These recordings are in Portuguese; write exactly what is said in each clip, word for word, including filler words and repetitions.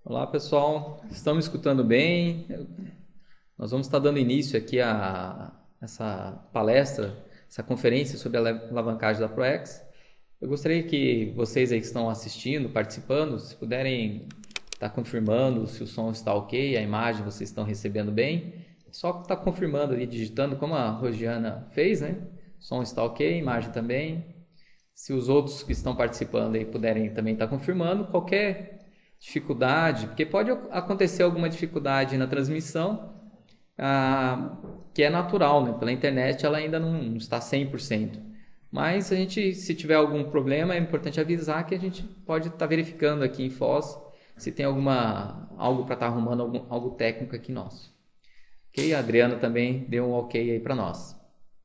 Olá, pessoal. Estão me escutando bem? Nós vamos estar dando início aqui a essa palestra, essa conferência sobre a alavancagem da ProEx. Eu gostaria que vocês aí que estão assistindo, participando, se puderem estar confirmando se o som está ok, a imagem vocês estão recebendo bem. Só estar confirmando ali, digitando como a Rosiana fez, né? O som está ok, imagem também. Se os outros que estão participando aí puderem também estar confirmando, qualquer dificuldade, porque pode acontecer alguma dificuldade na transmissão, ah, que é natural, né? Pela internet ela ainda não está cem por cento. Mas a gente, se tiver algum problema, é importante avisar que a gente pode estar verificando aqui em Foz se tem alguma algo para estar arrumando, algum, algo técnico aqui nosso. Ok? A Adriana também deu um ok aí para nós.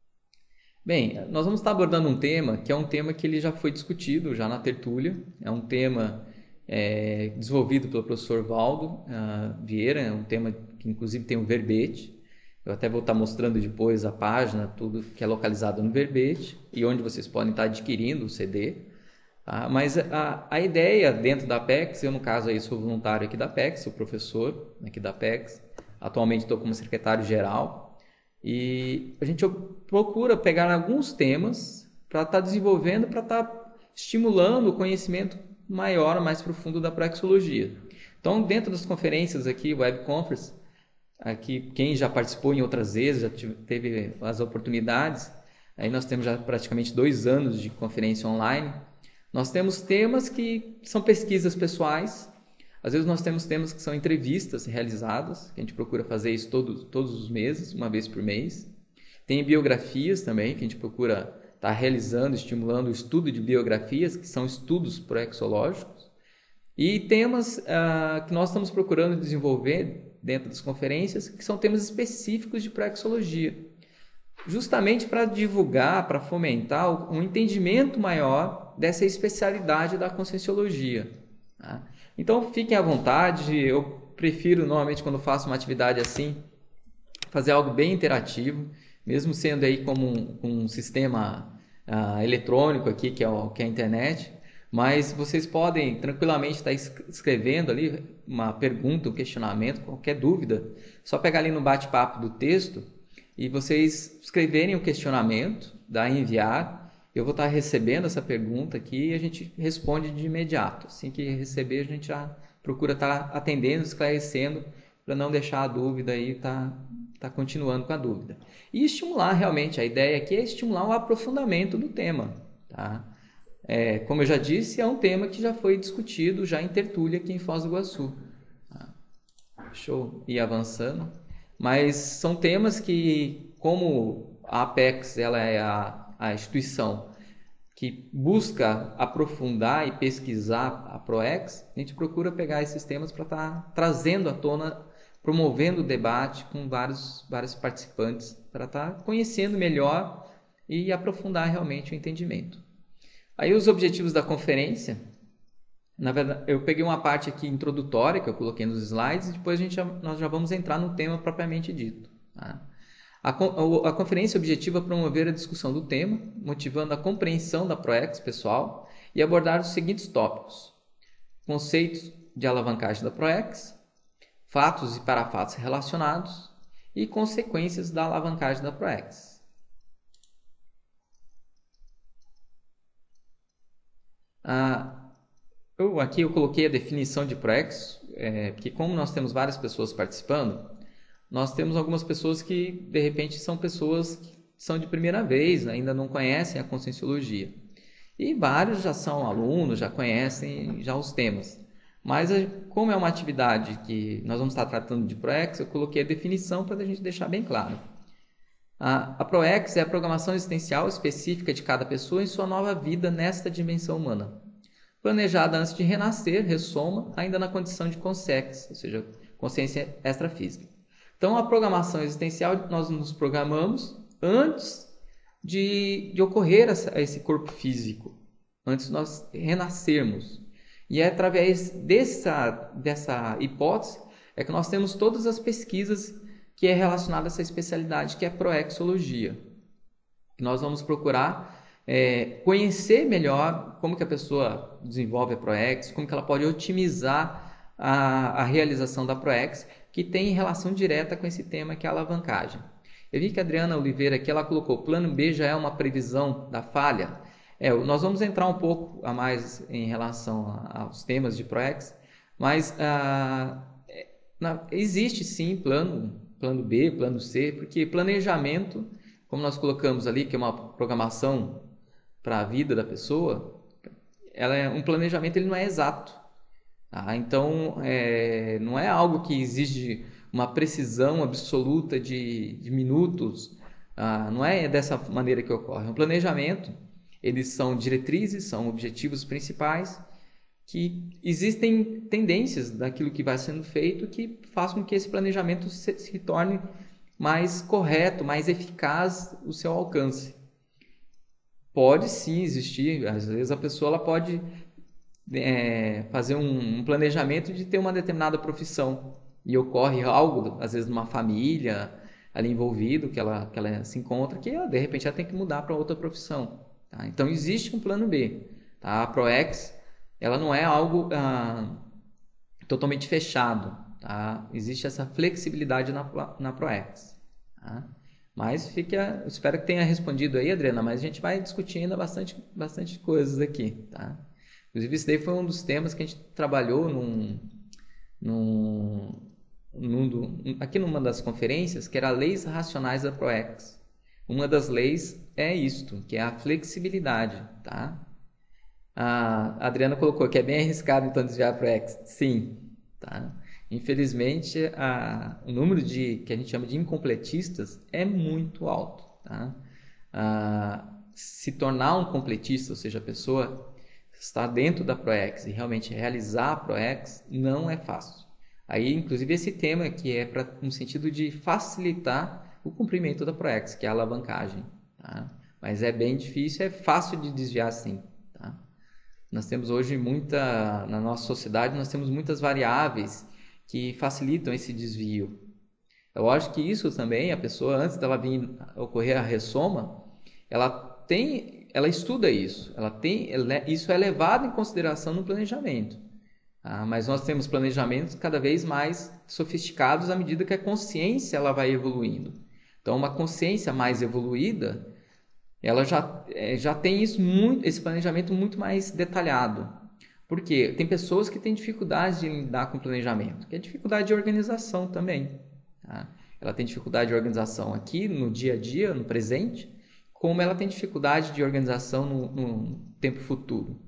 Bem, nós vamos estar abordando um tema que é um tema que ele já foi discutido já na tertúlia. É um tema é, desenvolvido pelo professor Valdo uh, Vieira, é um tema que inclusive tem um verbete. Eu até vou estar mostrando depois a página, tudo que é localizado no verbete e onde vocês podem estar adquirindo o C D. Tá? Mas a, a ideia dentro da Apex, eu no caso aí sou voluntário aqui da Apex, sou professor aqui da Apex, atualmente estou como secretário-geral. E a gente procura pegar alguns temas para estar desenvolvendo, para estar estimulando o conhecimento maior, mais profundo da proexologia. Então, dentro das conferências aqui, web conference, aqui quem já participou em outras vezes, já teve as oportunidades, aí nós temos já praticamente dois anos de conferência online. Nós temos temas que são pesquisas pessoais. Às vezes nós temos temas que são entrevistas realizadas, que a gente procura fazer isso todos, todos os meses, uma vez por mês. Tem biografias também, que a gente procura estar realizando, estimulando o estudo de biografias, que são estudos proexológicos. E temas ah, que nós estamos procurando desenvolver dentro das conferências, que são temas específicos de proexologia, justamente para divulgar, para fomentar um entendimento maior dessa especialidade da conscienciologia. Tá? Então fiquem à vontade, eu prefiro normalmente quando faço uma atividade assim, fazer algo bem interativo, mesmo sendo aí como um, um sistema uh, eletrônico aqui, que é, o, que é a internet, mas vocês podem tranquilamente estar escrevendo ali uma pergunta, um questionamento, qualquer dúvida, só pegar ali no bate-papo do texto e vocês escreverem o questionamento, dar em enviar. Eu vou estar recebendo essa pergunta aqui e a gente responde de imediato. Assim que receber, a gente já procura estar atendendo, esclarecendo, para não deixar a dúvida e estar, estar continuando com a dúvida. E estimular realmente, a ideia aqui é estimular o aprofundamento do tema. Tá? É, como eu já disse, é um tema que já foi discutido já em tertúlia aqui em Foz do Iguaçu. Tá? Deixa eu ir avançando. Mas são temas que, como a Apex ela é a a instituição que busca aprofundar e pesquisar a ProEx, a gente procura pegar esses temas para estar trazendo à tona, promovendo o debate com vários, vários participantes, para estar conhecendo melhor e aprofundar realmente o entendimento. Aí os objetivos da conferência, na verdade, eu peguei uma parte aqui introdutória que eu coloquei nos slides e depois a gente já, nós já vamos entrar no tema propriamente dito. Tá? A, a conferência objetiva promover a discussão do tema, motivando a compreensão da ProEx pessoal e abordar os seguintes tópicos: conceitos de alavancagem da ProEx, fatos e parafatos relacionados e consequências da alavancagem da ProEx. Ah, eu, aqui eu coloquei a definição de ProEx, é, porque como nós temos várias pessoas participando, nós temos algumas pessoas que, de repente, são pessoas que são de primeira vez, ainda não conhecem a conscienciologia. E vários já são alunos, já conhecem já os temas. Mas, como é uma atividade que nós vamos estar tratando de ProEx, eu coloquei a definição para a gente deixar bem claro. A, a ProEx é a programação existencial específica de cada pessoa em sua nova vida nesta dimensão humana. Planejada antes de renascer, ressoma, ainda na condição de consex, ou seja, consciência extrafísica. Então, a programação existencial, nós nos programamos antes de, de ocorrer essa, esse corpo físico, antes de nós renascermos. E é através dessa, dessa hipótese é que nós temos todas as pesquisas que é relacionada a essa especialidade, que é a proexologia. Nós vamos procurar é, conhecer melhor como que a pessoa desenvolve a ProEx, como que ela pode otimizar a, a realização da ProEx, que tem relação direta com esse tema que é a alavancagem. Eu vi que a Adriana Oliveira aqui, ela colocou, plano B já é uma previsão da falha? É, nós vamos entrar um pouco a mais em relação a, aos temas de ProEx, mas ah, na, existe sim plano, plano B, plano C, porque planejamento, como nós colocamos ali, que é uma programação para a vida da pessoa, ela é, um planejamento ele não é exato. Tá? Então, é, não é algo que exige uma precisão absoluta de, de minutos, ah, não é dessa maneira que ocorre. Um planejamento, eles são diretrizes, são objetivos principais, que existem tendências daquilo que vai sendo feito que façam com que esse planejamento se, se torne mais correto, mais eficaz o seu alcance. Pode sim existir, às vezes a pessoa ela pode é, fazer um, um planejamento de ter uma determinada profissão e ocorre algo, às vezes numa família ali envolvido, que ela, que ela se encontra, que de repente ela tem que mudar para outra profissão. Tá? Então existe um plano B. Tá? A ProEx ela não é algo ah, totalmente fechado. Tá? Existe essa flexibilidade na, na ProEx. Tá? Mas fica, espero que tenha respondido aí, Adriana, mas a gente vai discutindo bastante, bastante coisas aqui. Tá? Inclusive, esse daí foi um dos temas que a gente trabalhou num, num, num do, aqui numa das conferências, que era leis racionais da ProEx. Uma das leis é isto, que é a flexibilidade. Tá? A Adriana colocou que é bem arriscado então desviar para o ProEx. Sim, tá? Infelizmente, a, o número de que a gente chama de incompletistas é muito alto. Tá? A, se tornar um completista, ou seja, a pessoa estar dentro da ProEx e realmente realizar a ProEx, não é fácil. Aí, inclusive, esse tema que é para um sentido de facilitar o cumprimento da ProEx, que é a alavancagem. Tá? Mas é bem difícil, é fácil de desviar sim. Nós temos hoje muita, na nossa sociedade, nós temos muitas variáveis que facilitam esse desvio. É lógico que isso também, a pessoa, antes dela vir ocorrer a ressoma, ela tem, ela estuda isso, ela tem, isso é levado em consideração no planejamento. Tá? Mas nós temos planejamentos cada vez mais sofisticados à medida que a consciência ela vai evoluindo. Então, uma consciência mais evoluída, ela já, já tem isso muito, esse planejamento muito mais detalhado. Por quê? Tem pessoas que têm dificuldade de lidar com o planejamento, que é dificuldade de organização também. Tá? Ela tem dificuldade de organização aqui no dia a dia, no presente, como ela tem dificuldade de organização no, no tempo futuro.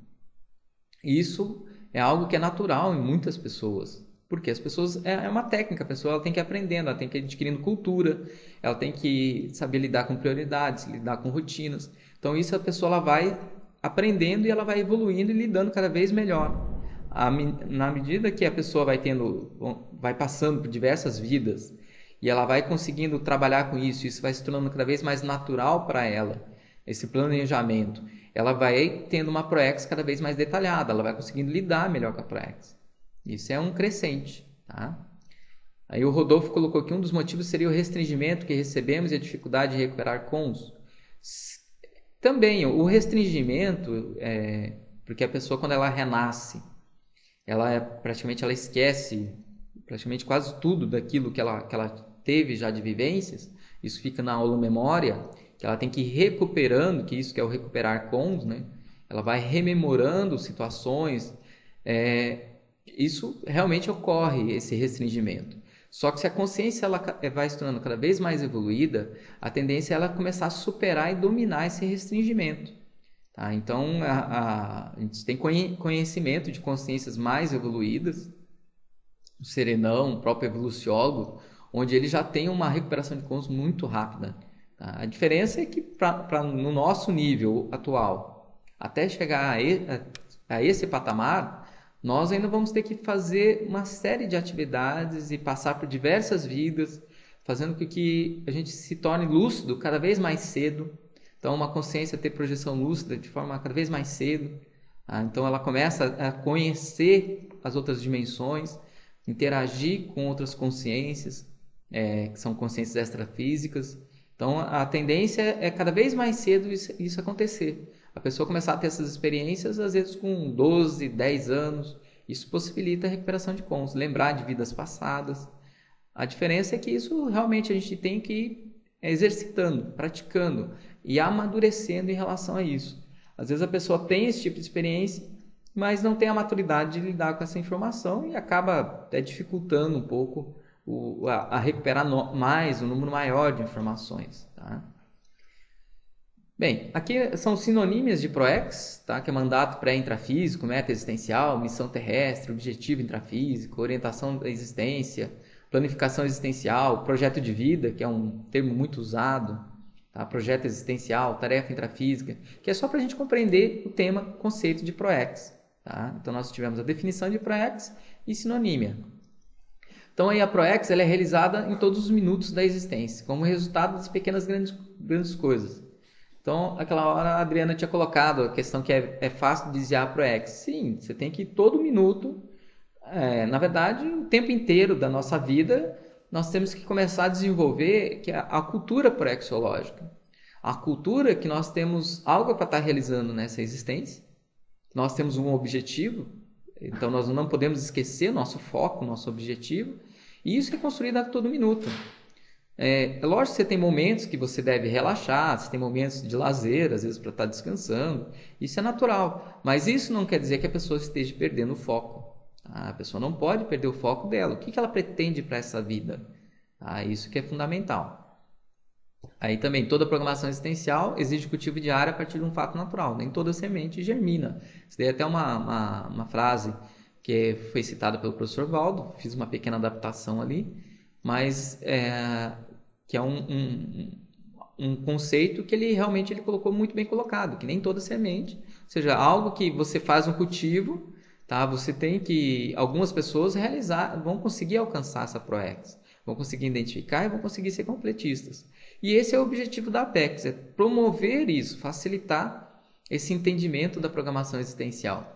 Isso é algo que é natural em muitas pessoas. Porque as pessoas, é uma técnica, a pessoa ela tem que ir aprendendo, ela tem que ir adquirindo cultura, ela tem que saber lidar com prioridades, lidar com rotinas. Então isso a pessoa ela vai aprendendo e ela vai evoluindo e lidando cada vez melhor. A, na medida que a pessoa vai tendo, vai passando por diversas vidas e ela vai conseguindo trabalhar com isso, isso vai se tornando cada vez mais natural para ela, esse planejamento, ela vai tendo uma ProEx cada vez mais detalhada, ela vai conseguindo lidar melhor com a ProEx. Isso é um crescente, tá? Aí o Rodolfo colocou que um dos motivos seria o restringimento que recebemos e a dificuldade de recuperar cons. Também, o restringimento, é, porque a pessoa quando ela renasce, ela praticamente ela esquece praticamente quase tudo daquilo que ela, que ela teve já de vivências, isso fica na aula memória, que ela tem que ir recuperando, que isso que é o recuperar cons, né? Ela vai rememorando situações, é, isso realmente ocorre, esse restringimento. Só que se a consciência ela vai se tornando cada vez mais evoluída, a tendência é ela começar a superar e dominar esse restringimento. Tá? Então, a, a, a gente tem conhecimento de consciências mais evoluídas, o Serenão, o próprio evoluciólogo, onde ele já tem uma recuperação de cons muito rápida. Tá? A diferença é que pra, pra, no nosso nível atual, até chegar a, e, a, a esse patamar, nós ainda vamos ter que fazer uma série de atividades e passar por diversas vidas, fazendo com que a gente se torne lúcido cada vez mais cedo. Então, uma consciência ter projeção lúcida de forma cada vez mais cedo. Tá? Então, ela começa a conhecer as outras dimensões, interagir com outras consciências, é, que são consciências extrafísicas. Então, a tendência é cada vez mais cedo isso, isso acontecer. A pessoa começar a ter essas experiências, às vezes com doze, dez anos, Isso possibilita a recuperação de cons, lembrar de vidas passadas. A diferença é que isso realmente a gente tem que ir exercitando, praticando e amadurecendo em relação a isso. Às vezes a pessoa tem esse tipo de experiência, mas não tem a maturidade de lidar com essa informação e acaba até dificultando um pouco o, a, a recuperar no, mais, um número maior de informações. Tá? Bem, aqui são sinonímias de PROEX, tá? Que é mandato pré-intrafísico, meta existencial, missão terrestre, objetivo intrafísico, orientação da existência, planificação existencial, projeto de vida, que é um termo muito usado, tá? Projeto existencial, tarefa intrafísica, que é só para a gente compreender o tema, conceito de PROEX. Tá? Então, nós tivemos a definição de PROEX e sinonímia. Então, aí a PROEX ela é realizada em todos os minutos da existência, como resultado das pequenas grandes, grandes coisas. Então, aquela hora a Adriana tinha colocado a questão que é, é fácil desviar a PROEX. Sim, você tem que todo minuto, é, na verdade, o tempo inteiro da nossa vida, nós temos que começar a desenvolver que é a cultura proexológica. A cultura que nós temos algo para estar realizando nessa existência, nós temos um objetivo, então nós não podemos esquecer nosso foco, nosso objetivo, e isso é construído a todo minuto. É, é lógico que você tem momentos que você deve relaxar, você tem momentos de lazer, às vezes para estar descansando, isso é natural, mas isso não quer dizer que a pessoa esteja perdendo o foco. Tá? A pessoa não pode perder o foco dela. O que, que ela pretende para essa vida? Tá? Isso que é fundamental. Aí também, toda programação existencial exige cultivo diário a partir de um fato natural. Nem toda semente germina. Isso daí é até uma, uma, uma frase que foi citada pelo professor Valdo, fiz uma pequena adaptação ali, mas é, que é um, um, um conceito que ele realmente ele colocou muito bem colocado, que nem toda semente, ou seja, algo que você faz um cultivo, tá? Você tem que, algumas pessoas realizar, vão conseguir alcançar essa PROEX, vão conseguir identificar e vão conseguir ser completistas. E esse é o objetivo da Apex, é promover isso, facilitar esse entendimento da programação existencial.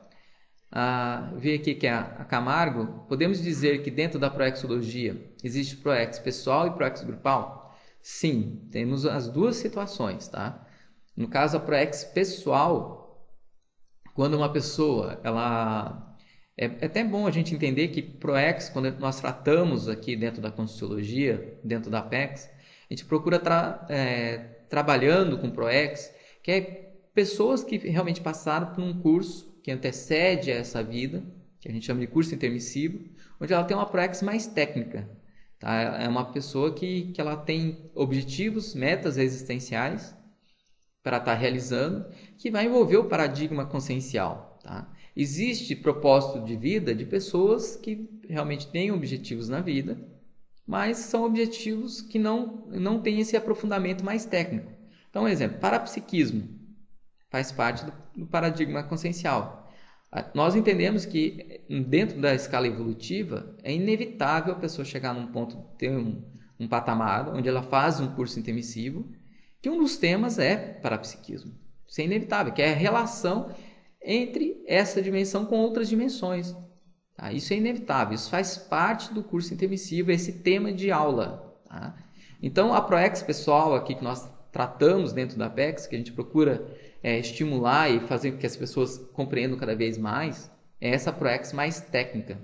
Ah, vi aqui que é a Camargo, podemos dizer que dentro da proexologia existe PROEX pessoal e PROEX grupal? Sim, temos as duas situações, tá? No caso, a PROEX pessoal, quando uma pessoa, ela... É, é até bom a gente entender que PROEX, quando nós tratamos aqui dentro da Conscienciologia, dentro da Apex, a gente procura tra é, trabalhando com PROEX, que é pessoas que realmente passaram por um curso que antecede a essa vida, que a gente chama de curso intermissivo, onde ela tem uma PROEX mais técnica. Tá? É uma pessoa que, que ela tem objetivos, metas existenciais para estar realizando, que vai envolver o paradigma consciencial. Tá? Existe propósito de vida de pessoas que realmente têm objetivos na vida, mas são objetivos que não, não têm esse aprofundamento mais técnico. Então, um exemplo, parapsiquismo faz parte do, do paradigma consciencial. Nós entendemos que dentro da escala evolutiva é inevitável a pessoa chegar num ponto, ter um, um patamar onde ela faz um curso intermissivo, que um dos temas é parapsiquismo. Isso é inevitável, que é a relação entre essa dimensão com outras dimensões. Tá? Isso é inevitável, isso faz parte do curso intermissivo, esse tema de aula. Tá? Então, a PROEX pessoal aqui que nós tratamos dentro da Apex, que a gente procura é, estimular e fazer com que as pessoas compreendam cada vez mais, é essa PROEX mais técnica.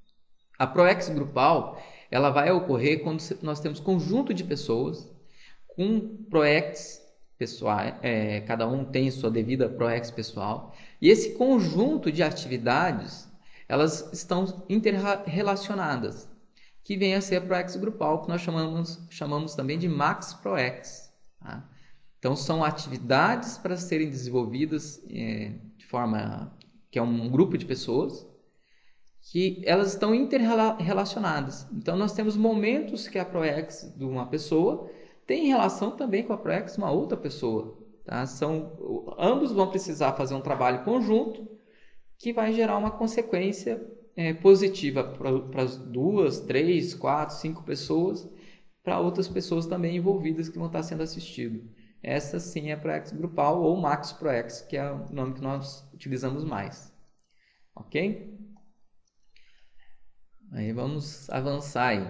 A PROEX grupal, ela vai ocorrer quando nós temos conjunto de pessoas com PROEX pessoal, é, cada um tem sua devida PROEX pessoal, e esse conjunto de atividades, elas estão interrelacionadas, que vem a ser a PROEX grupal, que nós chamamos, chamamos também de Max PROEX. Tá? Então, são atividades para serem desenvolvidas é, de forma que é um grupo de pessoas, que elas estão interrelacionadas. Então, nós temos momentos que a PROEX de uma pessoa tem relação também com a PROEX de uma outra pessoa. Tá? São, ambos vão precisar fazer um trabalho conjunto que vai gerar uma consequência é, positiva para as duas, três, quatro, cinco pessoas, para outras pessoas também envolvidas que vão estar sendo assistidas. Essa sim é a PROEX grupal ou Max PROEX, que é o nome que nós utilizamos mais. Ok? Aí vamos avançar aí.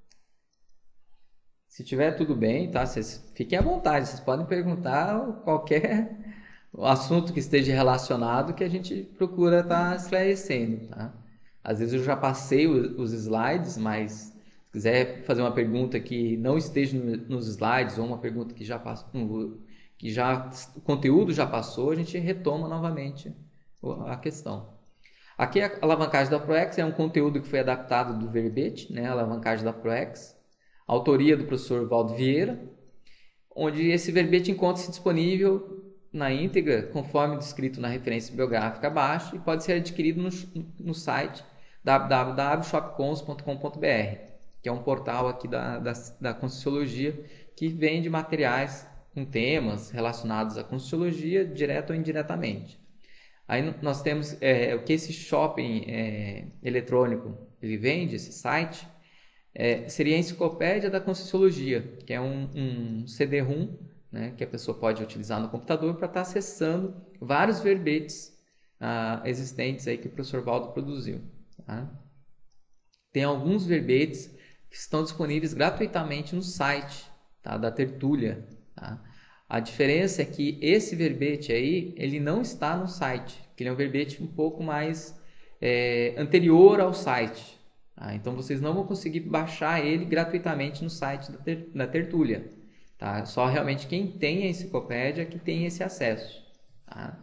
Se tiver tudo bem, tá? Vocês fiquem à vontade, vocês podem perguntar qualquer assunto que esteja relacionado que a gente procura estar esclarecendo, tá? Às vezes eu já passei os slides, mas se quiser fazer uma pergunta que não esteja nos slides ou uma pergunta que já passou, que já o conteúdo já passou, a gente retoma novamente a questão. Aqui a alavancagem da ProEx é um conteúdo que foi adaptado do verbete, né? A alavancagem da ProEx, autoria do professor Valdo Vieira, onde esse verbete encontra-se disponível na íntegra, conforme descrito na referência bibliográfica abaixo, e pode ser adquirido no, no site w w w ponto shopcons ponto com ponto b r, que é um portal aqui da, da, da Conscienciologia que vende materiais com temas relacionados à Conscienciologia, direto ou indiretamente. Aí nós temos é, o que esse shopping é, eletrônico ele vende, esse site, é, seria a Enciclopédia da Conscienciologia, que é um, um C D ROM, né, que a pessoa pode utilizar no computador para estar acessando vários verbetes ah, existentes aí que o professor Valdo produziu. Tá? Tem alguns verbetes que estão disponíveis gratuitamente no site, tá, da Tertúlia. Tá? A diferença é que esse verbete aí, ele não está no site, que ele é um verbete um pouco mais é, anterior ao site. Tá? Então vocês não vão conseguir baixar ele gratuitamente no site da, ter, da Tertúlia. Tá? Só realmente quem tem a enciclopédia que tem esse acesso. Tá?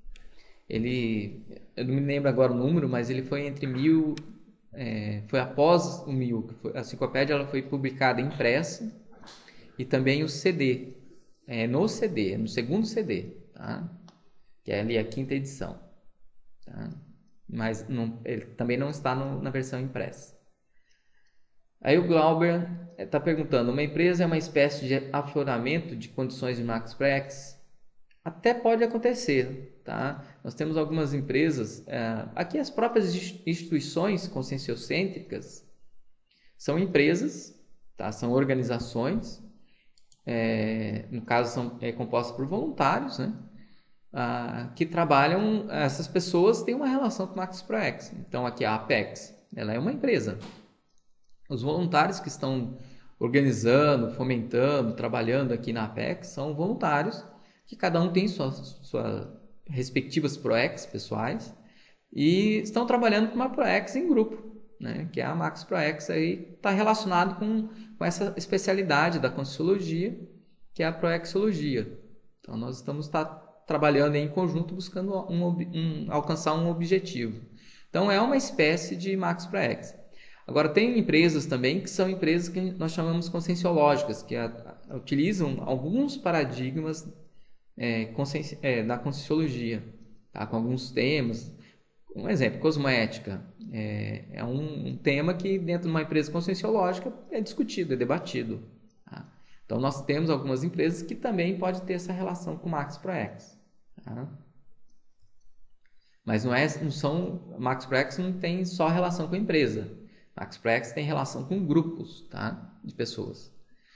Ele, eu não me lembro agora o número, mas ele foi entre mil, é, foi após o mil. Que foi, a enciclopédia ela foi publicada impressa e também o C D, é, no C D, no segundo C D, tá? Que é ali a quinta edição. Tá? Mas não, ele também não está no, na versão impressa. Aí o Glauber está perguntando, uma empresa é uma espécie de afloramento de condições de Max Prex? Até pode acontecer, tá? Nós temos algumas empresas, é, aqui as próprias instituições conscienciocêntricas são empresas, tá? São organizações, é, no caso são é, compostas por voluntários, né? Ah, que trabalham, essas pessoas têm uma relação com o Max Prex. Então aqui a Apex, ela é uma empresa. Os voluntários que estão organizando, fomentando, trabalhando aqui na Apex são voluntários que cada um tem suas, suas respectivas ProEx pessoais e estão trabalhando com uma ProEx em grupo, né? Que é a Max ProEx, aí está relacionado com, com essa especialidade da Conscienciologia, que é a Proexologia. Então nós estamos tá, trabalhando em conjunto buscando um, um, alcançar um objetivo. Então é uma espécie de Max ProEx. Agora, tem empresas também que são empresas que nós chamamos conscienciológicas, que a, a, utilizam alguns paradigmas é, conscienci, é, da Conscienciologia, tá? Com alguns temas. Um exemplo, cosmoética. É, é um, um tema que dentro de uma empresa conscienciológica é discutido, é debatido. Tá? Então, nós temos algumas empresas que também podem ter essa relação com o Max ProEx. Tá? Mas não, é, não são, Max ProEx não tem só relação com a empresa. Max Prex tem relação com grupos, tá? De pessoas.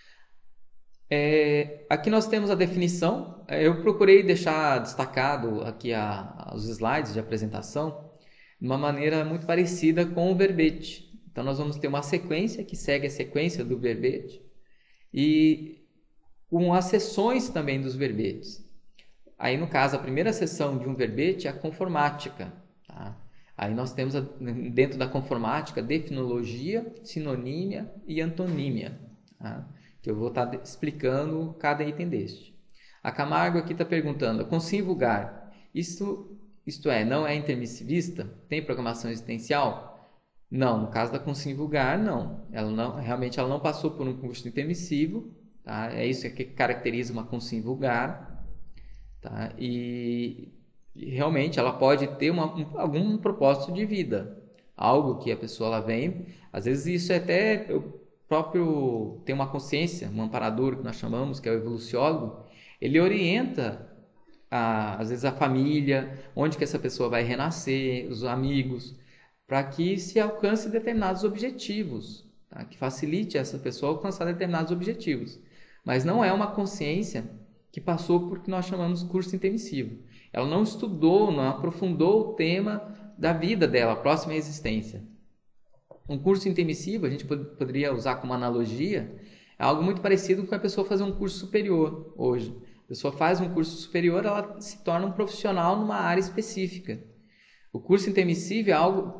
É, aqui nós temos a definição. Eu procurei deixar destacado aqui a, os slides de apresentação de uma maneira muito parecida com o verbete. Então nós vamos ter uma sequência que segue a sequência do verbete e com as seções também dos verbetes. Aí no caso a primeira seção de um verbete é a conformática, tá? Aí nós temos, dentro da conformática, definologia, sinonímia e antonímia, tá? Que eu vou estar explicando cada item deste. A Camargo aqui está perguntando, a consciência vulgar, isto, isto é, não é intermissivista? Tem programação existencial? Não, no caso da consciência vulgar, não. Ela não. Realmente ela não passou por um curso intermissivo, tá? É isso que caracteriza uma consciência vulgar, tá? E... realmente ela pode ter uma, um, algum propósito de vida, algo que a pessoa ela vem, às vezes isso é até o próprio tem uma consciência, um amparador que nós chamamos, que é o evoluciólogo, ele orienta a, às vezes a família, onde que essa pessoa vai renascer, os amigos, para que se alcance determinados objetivos, tá? Que facilite essa pessoa alcançar determinados objetivos, mas não é uma consciência que passou por que nós chamamos de curso intermissivo. Ela não estudou, não aprofundou o tema da vida dela, a próxima existência. Um curso intermissivo, a gente poderia usar como analogia, é algo muito parecido com a pessoa fazer um curso superior hoje. A pessoa faz um curso superior, ela se torna um profissional numa área específica. O curso intermissivo é algo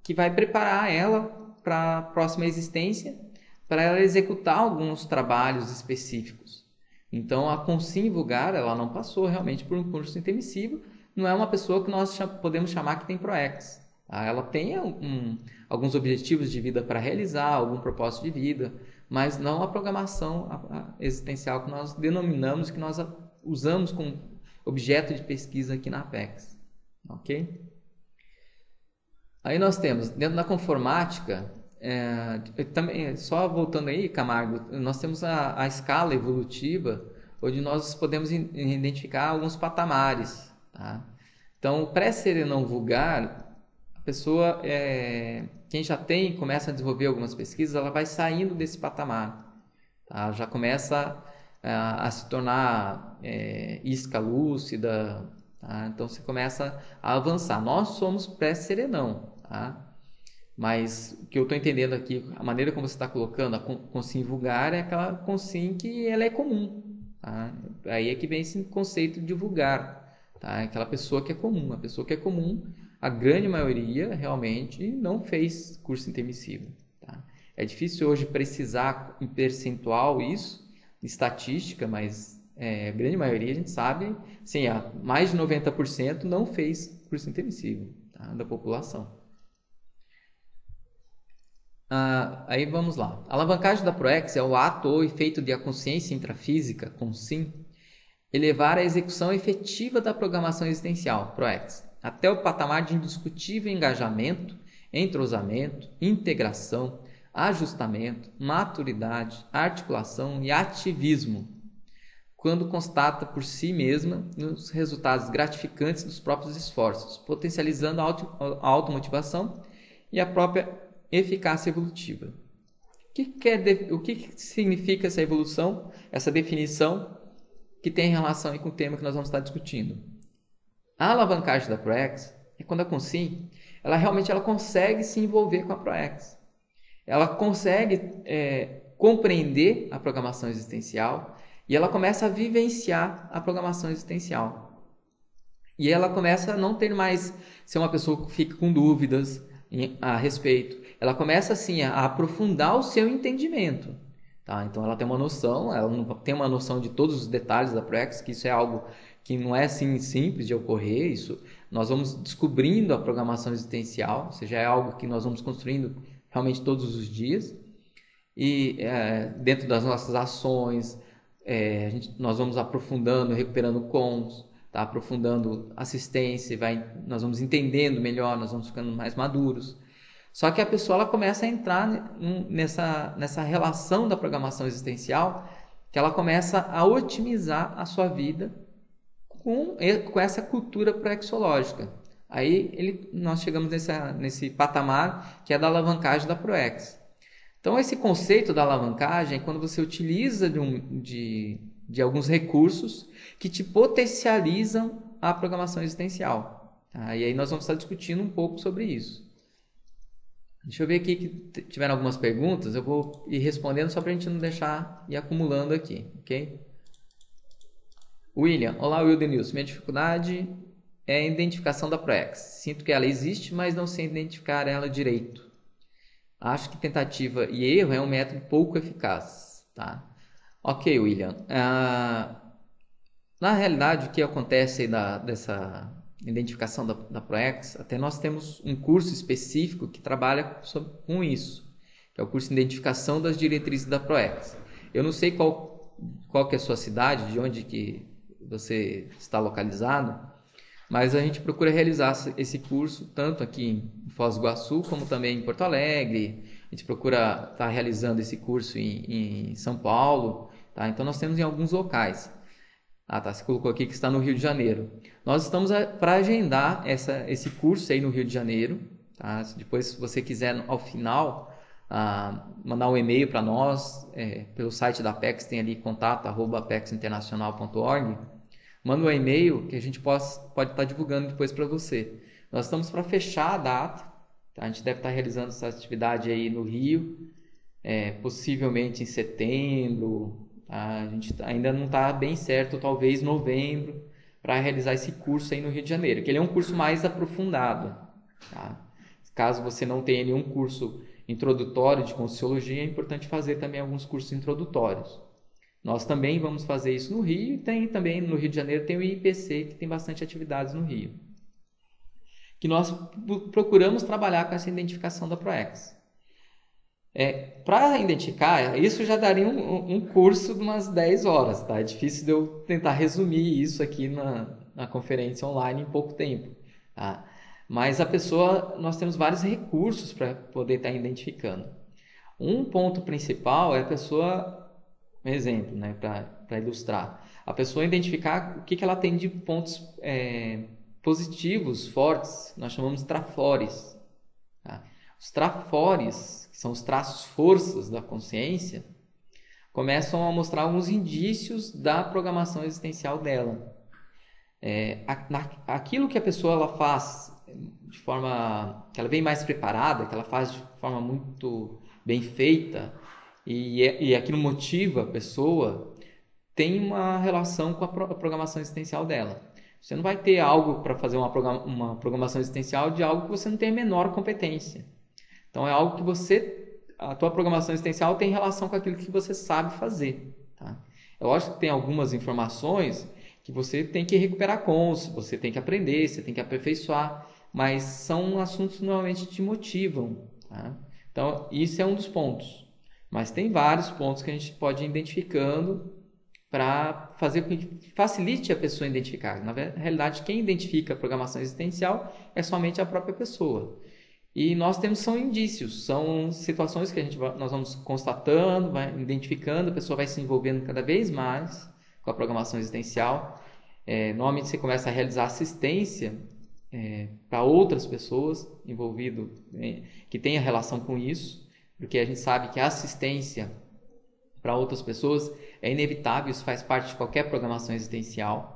que vai preparar ela para a próxima existência, para ela executar alguns trabalhos específicos. Então, a Consim Vulgar, ela não passou realmente por um curso intermissivo, não é uma pessoa que nós podemos chamar que tem ProEx. Tá? Ela tem um, alguns objetivos de vida para realizar, algum propósito de vida, mas não a programação existencial que nós denominamos, que nós usamos como objeto de pesquisa aqui na Apex. Ok? Aí nós temos, dentro da conformática, é, também, só voltando aí, Camargo, nós temos a, a escala evolutiva, onde nós podemos identificar alguns patamares. Tá? Então, pré-serenão vulgar, a pessoa, é, quem já tem, começa a desenvolver algumas pesquisas, ela vai saindo desse patamar. Tá? Já começa a, a se tornar é, isca lúcida. Tá? Então, você começa a avançar. Nós somos pré-serenão. Tá? Mas o que eu estou entendendo aqui, a maneira como você está colocando, a Consim vulgar é aquela Consim que ela é comum. Tá? Aí é que vem esse conceito de vulgar. Tá? Aquela pessoa que é comum. A pessoa que é comum, a grande maioria realmente não fez curso intermissivo. Tá? É difícil hoje precisar em percentual isso, estatística, mas é, a grande maioria a gente sabe, sim, mais de noventa por cento não fez curso intermissivo, tá? Da população. Ah, aí vamos lá. A alavancagem da ProEx é o ato ou efeito de a consciência intrafísica, Consim, elevar a execução efetiva da programação existencial, ProEx, até o patamar de indiscutível engajamento, entrosamento, integração, ajustamento, maturidade, articulação e ativismo, quando constata por si mesma os resultados gratificantes dos próprios esforços, potencializando a automotivação e a própria eficácia evolutiva. O que, quer, o que significa essa evolução, essa definição que tem relação aí com o tema que nós vamos estar discutindo? A alavancagem da ProEx é quando a Consim, ela realmente ela consegue se envolver com a ProEx. Ela consegue é, compreender a programação existencial e ela começa a vivenciar a programação existencial. E ela começa a não ter mais ser uma pessoa que fica com dúvidas a respeito. Ela começa assim a aprofundar o seu entendimento. Tá? Então ela tem uma noção, ela não tem uma noção de todos os detalhes da ProEx, que isso é algo que não é assim simples de ocorrer. Isso nós vamos descobrindo a programação existencial, ou seja, é algo que nós vamos construindo realmente todos os dias. E é, dentro das nossas ações, é, a gente, nós vamos aprofundando, recuperando cons, tá? Aprofundando assistência, vai, nós vamos entendendo melhor, nós vamos ficando mais maduros. Só que a pessoa ela começa a entrar nessa, nessa relação da programação existencial, que ela começa a otimizar a sua vida com, com essa cultura pré-exológica. Aí ele, nós chegamos nessa, nesse patamar que é da alavancagem da ProEx. Então, esse conceito da alavancagem é quando você utiliza de, um, de, de alguns recursos que te potencializam a programação existencial. Tá? E aí nós vamos estar discutindo um pouco sobre isso. Deixa eu ver aqui que tiveram algumas perguntas, eu vou ir respondendo só para a gente não deixar ir acumulando aqui, ok? William, olá Wildenilson, minha dificuldade é a identificação da ProEx. Sinto que ela existe, mas não sei identificar ela direito. Acho que tentativa e erro é um método pouco eficaz, tá? Ok, William. Ah, na realidade, o que acontece aí da, dessa identificação da, da ProEx, até nós temos um curso específico que trabalha sobre, com isso, que é o curso de identificação das diretrizes da ProEx. Eu não sei qual, qual que é a sua cidade, de onde que você está localizado, mas a gente procura realizar esse curso tanto aqui em Foz do Iguaçu como também em Porto Alegre. A gente procura estar realizando esse curso em, em São Paulo, tá? Então nós temos em alguns locais. Ah, tá. Você colocou aqui que está no Rio de Janeiro. Nós estamos para agendar essa, esse curso aí no Rio de Janeiro, tá? Se depois, se você quiser, ao final, ah, mandar um e-mail para nós, é, pelo site da Apex, tem ali contato, arroba apex internacional ponto org. Manda um e-mail que a gente possa, pode estar divulgando depois para você. Nós estamos para fechar a data, tá? A gente deve estar realizando essa atividade aí no Rio, é, possivelmente em setembro. A gente ainda não está bem certo, talvez novembro, para realizar esse curso aí no Rio de Janeiro, que ele é um curso mais aprofundado. Tá? Caso você não tenha nenhum curso introdutório de Conscienciologia, é importante fazer também alguns cursos introdutórios. Nós também vamos fazer isso no Rio, e tem também no Rio de Janeiro tem o I P C, que tem bastante atividades no Rio. Que nós procuramos trabalhar com essa identificação da ProEx. É, para identificar, isso já daria um, um curso de umas dez horas, tá? É difícil de eu tentar resumir isso aqui na, na conferência online em pouco tempo, tá? Mas a pessoa, nós temos vários recursos para poder estar identificando. Um ponto principal é a pessoa, um exemplo, né, para ilustrar, a pessoa identificar o que, que ela tem de pontos é, positivos, fortes, nós chamamos de trafores. Tá? Os trafores, que são os traços forças da consciência, começam a mostrar alguns indícios da programação existencial dela. É, aquilo que a pessoa ela faz de forma que ela vem mais preparada, que ela faz de forma muito bem feita e, e aquilo motiva a pessoa, tem uma relação com a programação existencial dela. Você não vai ter algo para fazer uma, programa, uma programação existencial de algo que você não tem a menor competência. Então é algo que você, a tua programação existencial tem relação com aquilo que você sabe fazer. Tá? É lógico que tem algumas informações que você tem que recuperar com, você tem que aprender, você tem que aperfeiçoar, mas são assuntos que normalmente te motivam. Tá? Então, isso é um dos pontos. Mas tem vários pontos que a gente pode ir identificando para fazer com que facilite a pessoa identificar. Na realidade, quem identifica a programação existencial é somente a própria pessoa. E nós temos são indícios, são situações que a gente vai, nós vamos constatando, vai identificando, a pessoa vai se envolvendo cada vez mais com a programação existencial. É, normalmente você começa a realizar assistência é, para outras pessoas envolvidas, é, que tenham relação com isso, porque a gente sabe que a assistência para outras pessoas é inevitável, isso faz parte de qualquer programação existencial.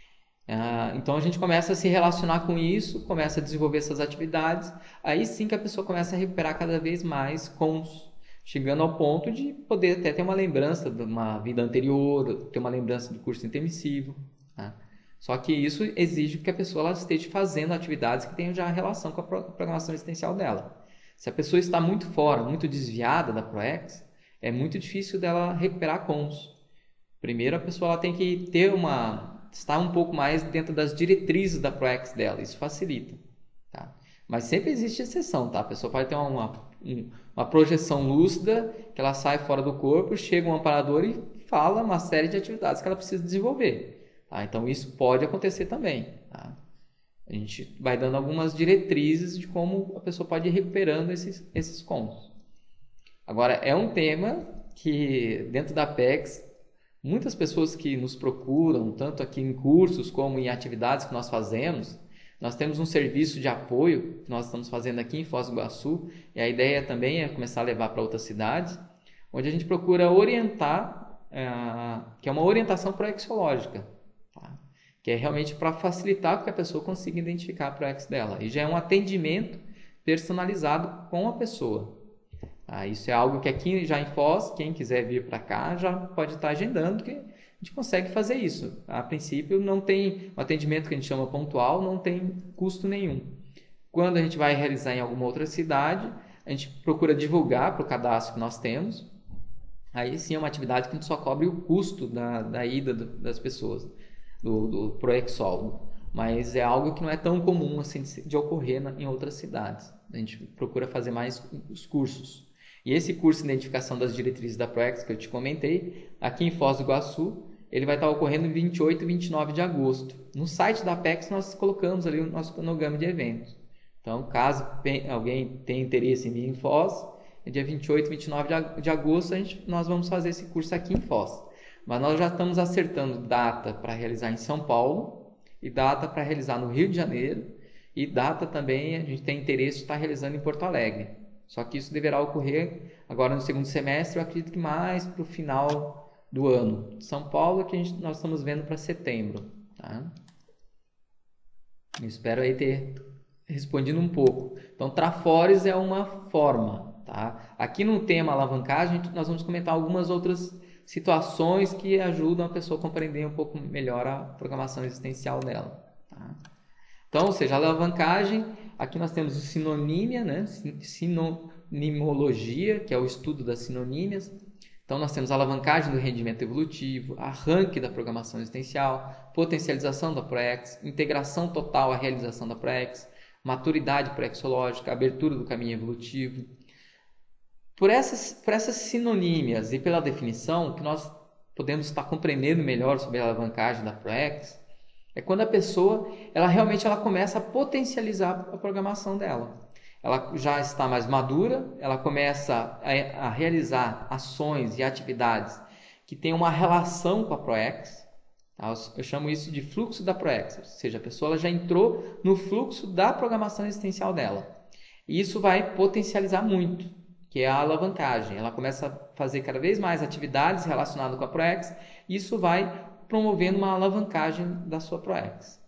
Ah, então a gente começa a se relacionar com isso, começa a desenvolver essas atividades, aí sim que a pessoa começa a recuperar cada vez mais cons, chegando ao ponto de poder até ter uma lembrança de uma vida anterior, ter uma lembrança do curso intermissivo. Tá? Só que isso exige que a pessoa ela esteja fazendo atividades que tenham já relação com a programação existencial dela. Se a pessoa está muito fora, muito desviada da ProEx, é muito difícil dela recuperar cons. Primeiro a pessoa ela tem que ter uma estar um pouco mais dentro das diretrizes da ProEx dela, isso facilita. Tá? Mas sempre existe exceção, tá? A pessoa pode ter uma, uma projeção lúcida, que ela sai fora do corpo, chega um amparador e fala uma série de atividades que ela precisa desenvolver. Tá? Então isso pode acontecer também. Tá? A gente vai dando algumas diretrizes de como a pessoa pode ir recuperando esses, esses cons. Agora, é um tema que dentro da PEX, muitas pessoas que nos procuram, tanto aqui em cursos como em atividades que nós fazemos, nós temos um serviço de apoio que nós estamos fazendo aqui em Foz do Iguaçu, e a ideia também é começar a levar para outras cidades, onde a gente procura orientar, é, que é uma orientação proexiológica, tá? Que é realmente para facilitar que a pessoa consiga identificar a proex dela, e já é um atendimento personalizado com a pessoa. Ah, isso é algo que aqui já em Foz, quem quiser vir para cá já pode estar agendando, que a gente consegue fazer isso. A princípio não tem um atendimento que a gente chama pontual, não tem custo nenhum. Quando a gente vai realizar em alguma outra cidade, a gente procura divulgar para o cadastro que nós temos. Aí sim é uma atividade que a gente só cobre o custo da, da ida do, das pessoas, do, do Proexol. Mas é algo que não é tão comum assim de, de ocorrer na, em outras cidades. A gente procura fazer mais os cursos. E esse curso de identificação das diretrizes da ProEx que eu te comentei, aqui em Foz do Iguaçu, ele vai estar ocorrendo em vinte e oito e vinte e nove de agosto. No site da PEX nós colocamos ali o nosso cronograma de eventos. Então, caso alguém tenha interesse em vir em Foz, é dia vinte e oito e vinte e nove de agosto a gente, nós vamos fazer esse curso aqui em Foz. Mas nós já estamos acertando data para realizar em São Paulo e data para realizar no Rio de Janeiro e data também a gente tem interesse de estar realizando em Porto Alegre. Só que isso deverá ocorrer agora no segundo semestre, eu acredito que mais para o final do ano. São Paulo que a gente, nós estamos vendo para setembro. Tá? Eu espero aí ter respondido um pouco. Então, Trafores é uma forma. Tá? Aqui no tema alavancagem, nós vamos comentar algumas outras situações que ajudam a pessoa a compreender um pouco melhor a programação existencial dela. Tá? Então, ou seja, a alavancagem, aqui nós temos o sinonímia, né? Sinonimologia, que é o estudo das sinonímias. Então, nós temos a alavancagem do rendimento evolutivo, arranque da programação existencial, potencialização da ProEx, integração total à realização da ProEx, maturidade proexológica, abertura do caminho evolutivo. Por essas, por essas sinonímias e pela definição, que nós podemos estar compreendendo melhor sobre a alavancagem da ProEx, é quando a pessoa, ela realmente ela começa a potencializar a programação dela. Ela já está mais madura, ela começa a, a realizar ações e atividades que têm uma relação com a ProEx. Tá? Eu chamo isso de fluxo da ProEx, ou seja, a pessoa ela já entrou no fluxo da programação existencial dela. E isso vai potencializar muito, que é a alavancagem. Ela começa a fazer cada vez mais atividades relacionadas com a ProEx, e isso vai promovendo uma alavancagem da sua ProEx.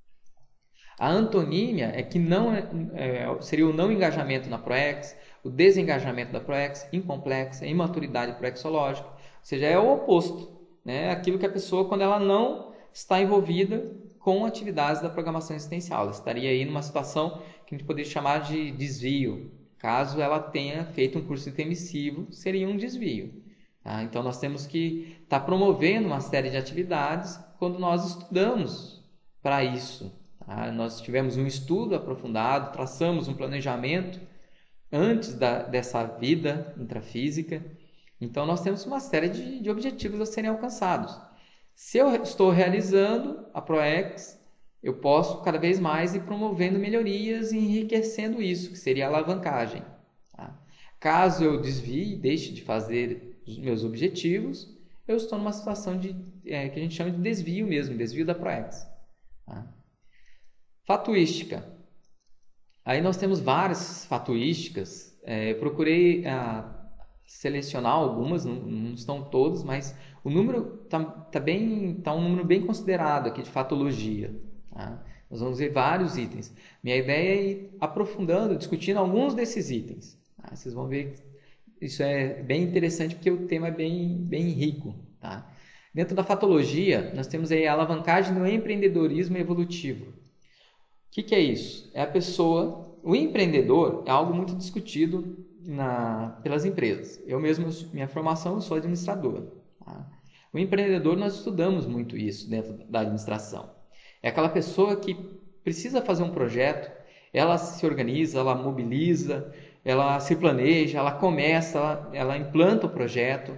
A antonímia é que não é, é, seria o não engajamento na ProEx, o desengajamento da ProEx, incomplexa, imaturidade proexológica, ou seja, é o oposto, né? Aquilo que a pessoa, quando ela não está envolvida com atividades da programação existencial, ela estaria aí numa situação que a gente poderia chamar de desvio. Caso ela tenha feito um curso intermissivo, seria um desvio. Tá? Então, nós temos que estar tá promovendo uma série de atividades quando nós estudamos para isso. Tá? Nós tivemos um estudo aprofundado, traçamos um planejamento antes da, dessa vida intrafísica. Então, nós temos uma série de, de objetivos a serem alcançados. Se eu estou realizando a ProEx, eu posso cada vez mais ir promovendo melhorias e enriquecendo isso, que seria a alavancagem. Tá? Caso eu desvie e deixe de fazer os meus objetivos, eu estou numa situação de, é, que a gente chama de desvio mesmo, desvio da ProEx. Tá? Fatuística. Aí nós temos várias fatuísticas. É, eu procurei ah, selecionar algumas, não, não estão todas, mas o número está tá bem, tá um número bem considerado aqui de fatologia. Tá? Nós vamos ver vários itens. Minha ideia é ir aprofundando, discutindo alguns desses itens. Tá? Vocês vão ver que isso é bem interessante porque o tema é bem, bem rico. Tá? Dentro da fatologia, nós temos aí a alavancagem do empreendedorismo evolutivo. O que, que é isso? É a pessoa... O empreendedor é algo muito discutido na, pelas empresas. Eu mesmo, minha formação, eu sou administrador. Tá? O empreendedor, nós estudamos muito isso dentro da administração. É aquela pessoa que precisa fazer um projeto, ela se organiza, ela mobiliza, ela se planeja, ela começa, ela, ela implanta o projeto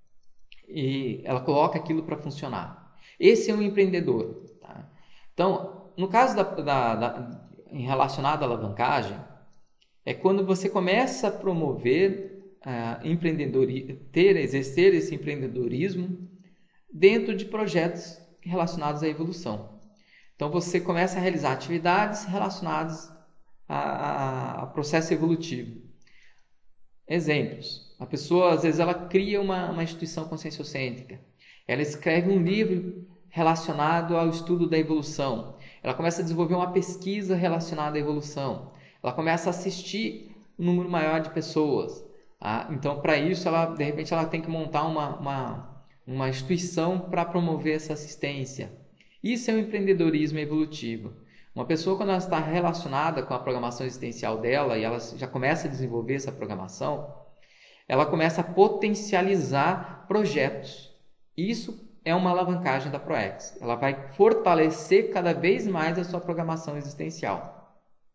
e ela coloca aquilo para funcionar. Esse é um empreendedor. Tá? Então, no caso da, da, da, em relacionado à alavancagem, é quando você começa a promover, uh, empreendedorismo, ter, exercer esse empreendedorismo dentro de projetos relacionados à evolução. Então, você começa a realizar atividades relacionadas a, a, a processo evolutivo. Exemplos. A pessoa, às vezes, ela cria uma, uma instituição conscienciocêntrica. Ela escreve um livro relacionado ao estudo da evolução. Ela começa a desenvolver uma pesquisa relacionada à evolução. Ela começa a assistir um número maior de pessoas. Tá? Então, para isso, ela, de repente, ela tem que montar uma, uma, uma instituição para promover essa assistência. Isso é o empreendedorismo evolutivo. Uma pessoa, quando ela está relacionada com a programação existencial dela e ela já começa a desenvolver essa programação, ela começa a potencializar projetos. Isso é uma alavancagem da ProEx. Ela vai fortalecer cada vez mais a sua programação existencial.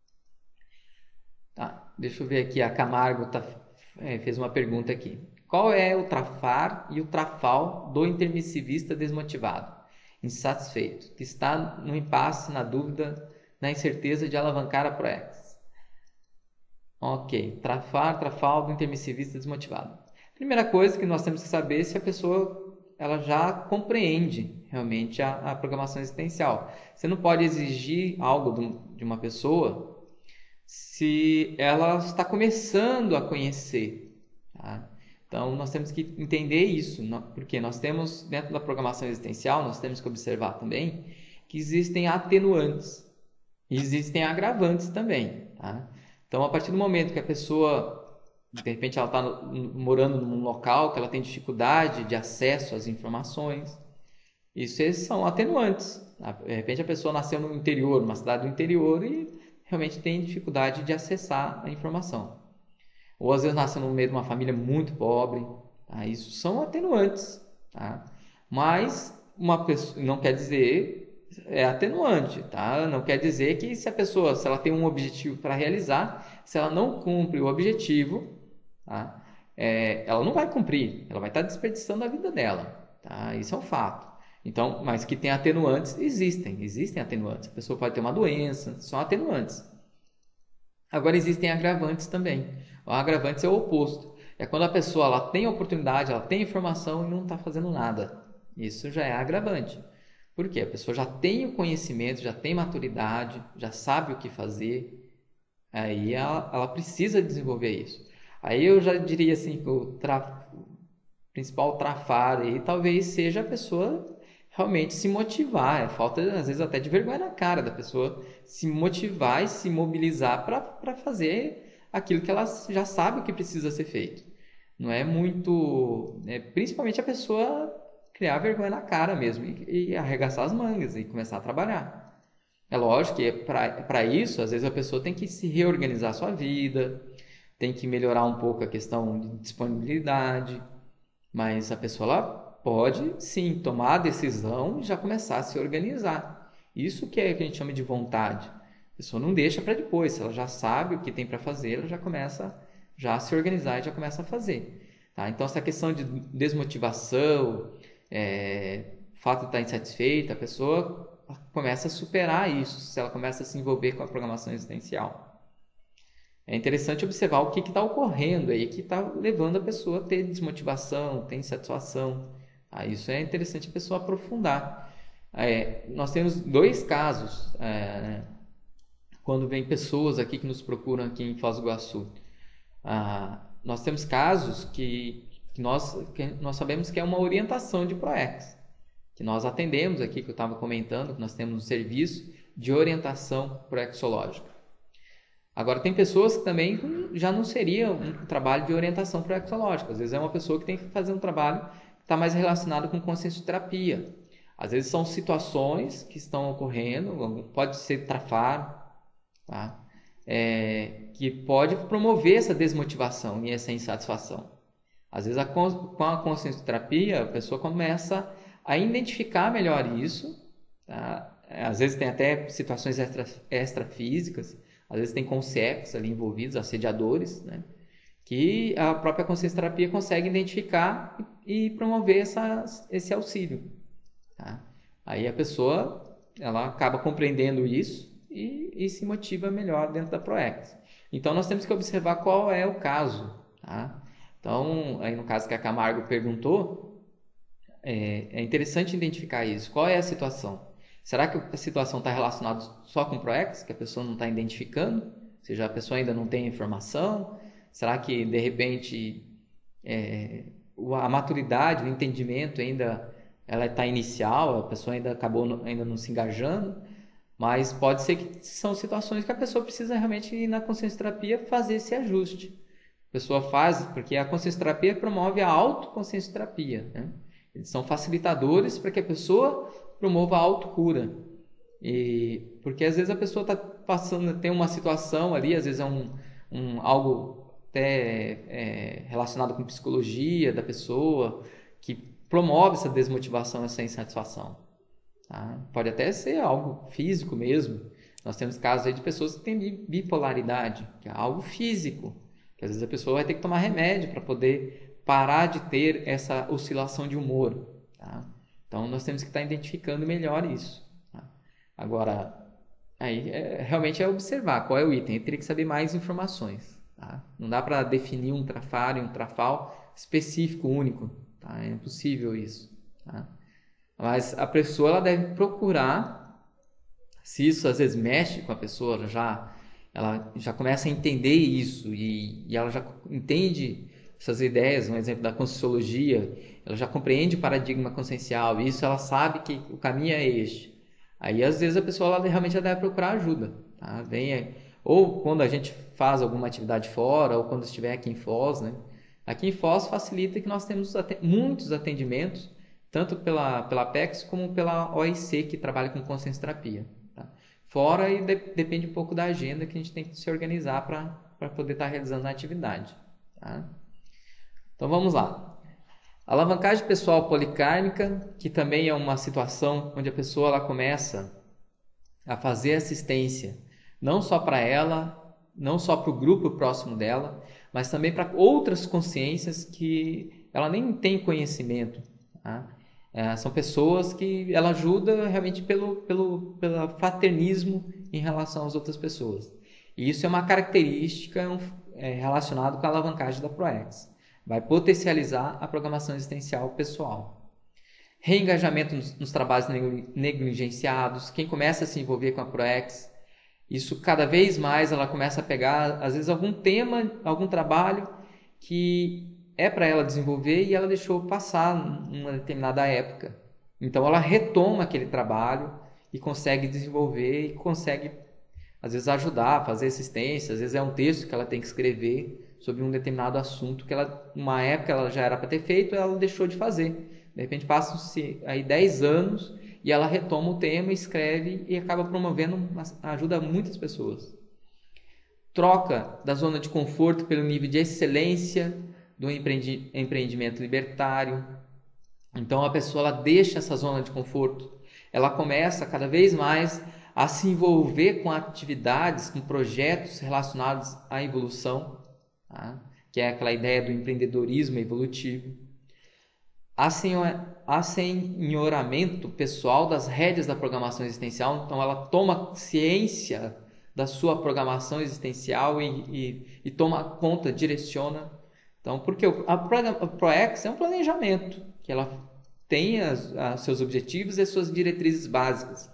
Tá, deixa eu ver aqui, a Camargo tá, é, fez uma pergunta aqui. Qual é o trafar e o trafal do intermissivista desmotivado, insatisfeito, que está no impasse, na dúvida, na incerteza de alavancar a ProEx? Ok, trafar, trafal do intermissivista desmotivado. Primeira coisa que nós temos que saber é se a pessoa ela já compreende realmente a, a programação existencial. Você não pode exigir algo de uma pessoa se ela está começando a conhecer. Tá? Então, nós temos que entender isso, porque nós temos, dentro da programação existencial, nós temos que observar também que existem atenuantes e existem agravantes também. Tá? Então, a partir do momento que a pessoa, de repente, ela está morando num local que ela tem dificuldade de acesso às informações, Isso esses são atenuantes. De repente a pessoa nasceu no interior, numa cidade do interior e realmente tem dificuldade de acessar a informação. Ou às vezes nasceu no meio de uma família muito pobre. Tá? Isso são atenuantes. Tá? Mas uma pessoa, não quer dizer, é atenuante. Tá? Não quer dizer que se a pessoa, se ela tem um objetivo para realizar, se ela não cumpre o objetivo, tá? É, ela não vai cumprir, ela vai estar desperdiçando a vida dela. Tá? Isso é um fato. Então, mas que tem atenuantes, existem, existem atenuantes. A pessoa pode ter uma doença, são atenuantes. Agora existem agravantes também. O agravantes é o oposto. É quando a pessoa ela tem oportunidade, ela tem informação e não está fazendo nada. Isso já é agravante. Por quê? A pessoa já tem o conhecimento, já tem maturidade, já sabe o que fazer. Aí ela, ela precisa desenvolver isso. Aí eu já diria assim que o tra... principal trafar aí talvez seja a pessoa realmente se motivar, é falta às vezes até de vergonha na cara da pessoa se motivar e se mobilizar para fazer aquilo que ela já sabe que precisa ser feito. Não é muito, é, principalmente a pessoa criar vergonha na cara mesmo e, e arregaçar as mangas e começar a trabalhar. É lógico que para isso, às vezes a pessoa tem que se reorganizar a sua vida, tem que melhorar um pouco a questão de disponibilidade, mas a pessoa ela pode sim tomar a decisão e já começar a se organizar. Isso que, é, que a gente chama de vontade. A pessoa não deixa para depois, se ela já sabe o que tem para fazer, ela já começa já a se organizar e já começa a fazer. Tá? Então essa questão de desmotivação, é, fato de estar insatisfeita, a pessoa começa a superar isso, se ela começa a se envolver com a programação existencial. É interessante observar o que está ocorrendo aí, que está levando a pessoa a ter desmotivação, ter insatisfação. Ah, isso é interessante a pessoa aprofundar. É, nós temos dois casos, é, quando vem pessoas aqui que nos procuram aqui em Foz do Iguaçu. Ah, nós temos casos que, que, nós, que nós sabemos que é uma orientação de ProEx, que nós atendemos aqui, que eu estava comentando, que nós temos um serviço de orientação proexológica. Agora, tem pessoas que também já não seria um trabalho de orientação proexológica. Às vezes é uma pessoa que tem que fazer um trabalho que está mais relacionado com consciencioterapia. Às vezes são situações que estão ocorrendo, pode ser trafar, tá? É, que pode promover essa desmotivação e essa insatisfação. Às vezes, a, com a consciencioterapia, a pessoa começa a identificar melhor isso. Tá? Às vezes tem até situações extra, extrafísicas, às vezes tem conceptos ali envolvidos, assediadores, né? Que a própria consciencioterapia consegue identificar e promover essa, esse auxílio. Tá? Aí a pessoa ela acaba compreendendo isso e, e se motiva melhor dentro da ProEx. Então nós temos que observar qual é o caso. Tá? Então, aí no caso que a Camargo perguntou, é, é interessante identificar isso. Qual é a situação? Será que a situação está relacionada só com o ProEx, que a pessoa não está identificando? Ou seja, a pessoa ainda não tem informação? Será que, de repente, é, a maturidade, o entendimento ainda ela está inicial, a pessoa ainda acabou ainda não se engajando? Mas pode ser que são situações que a pessoa precisa realmente ir na consciencioterapia fazer esse ajuste. A pessoa faz, porque a consciencioterapia promove a autoconsciencioterapia, né? Eles são facilitadores para que a pessoa promova a autocura. E, porque às vezes a pessoa está passando, tem uma situação ali, às vezes é um, um, algo até é, relacionado com psicologia da pessoa, que promove essa desmotivação, essa insatisfação. Tá? Pode até ser algo físico mesmo. Nós temos casos aí de pessoas que têm bipolaridade, que é algo físico, que às vezes a pessoa vai ter que tomar remédio para poder parar de ter essa oscilação de humor. Tá? Então, nós temos que estar identificando melhor isso. Tá? Agora, aí é, realmente é observar qual é o item. Eu teria que saber mais informações. Tá? Não dá para definir um trafar e um trafal específico, único. Tá? É impossível isso. Tá? Mas a pessoa ela deve procurar, se isso às vezes mexe com a pessoa, ela já, ela já começa a entender isso e, e ela já entende essas ideias, um exemplo da Conscienciologia, ela já compreende o paradigma consciencial, e isso ela sabe que o caminho é este. Aí às vezes a pessoa ela realmente deve procurar ajuda, tá? Vem, ou quando a gente faz alguma atividade fora, ou quando estiver aqui em Foz, né? Aqui em Foz facilita que nós temos muitos atendimentos, tanto pela, pela Apex como pela O I C, que trabalha com consciência terapia. Tá? Fora, e de, depende um pouco da agenda que a gente tem que se organizar para poder estar tá realizando a atividade. Tá? Então vamos lá. Alavancagem pessoal policármica, que também é uma situação onde a pessoa ela começa a fazer assistência, não só para ela, não só para o grupo próximo dela, mas também para outras consciências que ela nem tem conhecimento. Tá? É, são pessoas que ela ajuda realmente pelo, pelo, pelo fraternismo em relação às outras pessoas. E isso é uma característica é, relacionada com a alavancagem da ProEx. Vai potencializar a programação existencial pessoal. Reengajamento nos, nos trabalhos negligenciados. Quem começa a se envolver com a ProEx, isso cada vez mais ela começa a pegar, às vezes, algum tema, algum trabalho que é para ela desenvolver e ela deixou passar numa determinada época. Então ela retoma aquele trabalho e consegue desenvolver e consegue, às vezes, ajudar, fazer assistência. Às vezes é um texto que ela tem que escrever sobre um determinado assunto que ela, uma época ela já era para ter feito, ela deixou de fazer. De repente passam-se aí dez anos e ela retoma o tema, escreve e acaba promovendo, ajuda muitas pessoas. Troca da zona de conforto pelo nível de excelência do empreendimento libertário. Então a pessoa ela deixa essa zona de conforto, ela começa cada vez mais a se envolver com atividades, com projetos relacionados à evolução, tá? Que é aquela ideia do empreendedorismo evolutivo. Assenhoramento pessoal das rédeas da programação existencial. Então ela toma ciência da sua programação existencial e, e, e toma conta, direciona. Então, porque a ProEx é um planejamento, que ela tem as, as seus objetivos e as suas diretrizes básicas.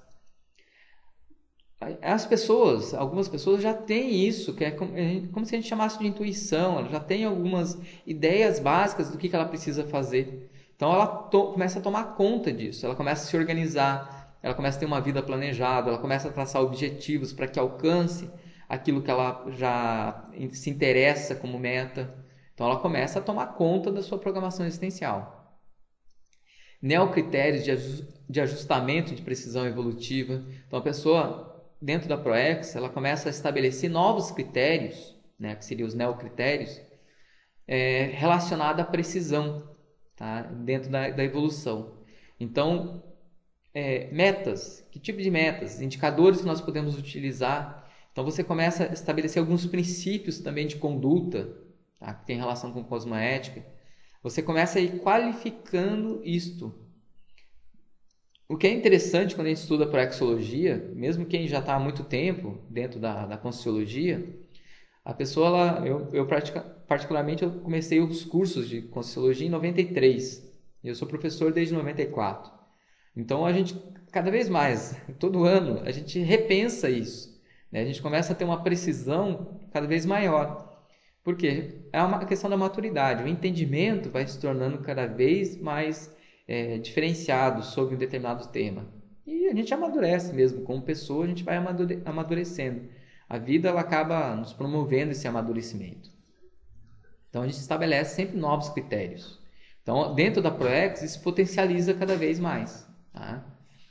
As pessoas, algumas pessoas já têm isso, que é como, como se a gente chamasse de intuição, ela já tem algumas ideias básicas do que, que ela precisa fazer. Então ela to, começa a tomar conta disso, ela começa a se organizar, ela começa a ter uma vida planejada, ela começa a traçar objetivos para que alcance aquilo que ela já se interessa como meta. Então ela começa a tomar conta da sua programação existencial. Neocritérios de ajustamento de precisão evolutiva. Então a pessoa, dentro da ProEx, ela começa a estabelecer novos critérios, né, que seriam os neocritérios, é, relacionados à precisão, tá, dentro da, da evolução. Então, é, metas, que tipo de metas, indicadores que nós podemos utilizar. Então você começa a estabelecer alguns princípios também de conduta, tá, que tem relação com cosmoética. Você começa a ir qualificando isto. O que é interessante quando a gente estuda proexologia, mesmo quem já está há muito tempo dentro da, da Conscienciologia, a pessoa, ela, eu, eu pratica, particularmente, eu comecei os cursos de Conscienciologia em noventa e três. E eu sou professor desde noventa e quatro. Então, a gente, cada vez mais, todo ano, a gente repensa isso, né? A gente começa a ter uma precisão cada vez maior. Por quê? É uma questão da maturidade. O entendimento vai se tornando cada vez mais é, diferenciado sobre um determinado tema. E a gente amadurece mesmo. Como pessoa, a gente vai amadure- amadurecendo. A vida ela acaba nos promovendo esse amadurecimento. Então, a gente estabelece sempre novos critérios. Então, dentro da ProEx, isso potencializa cada vez mais. Tá?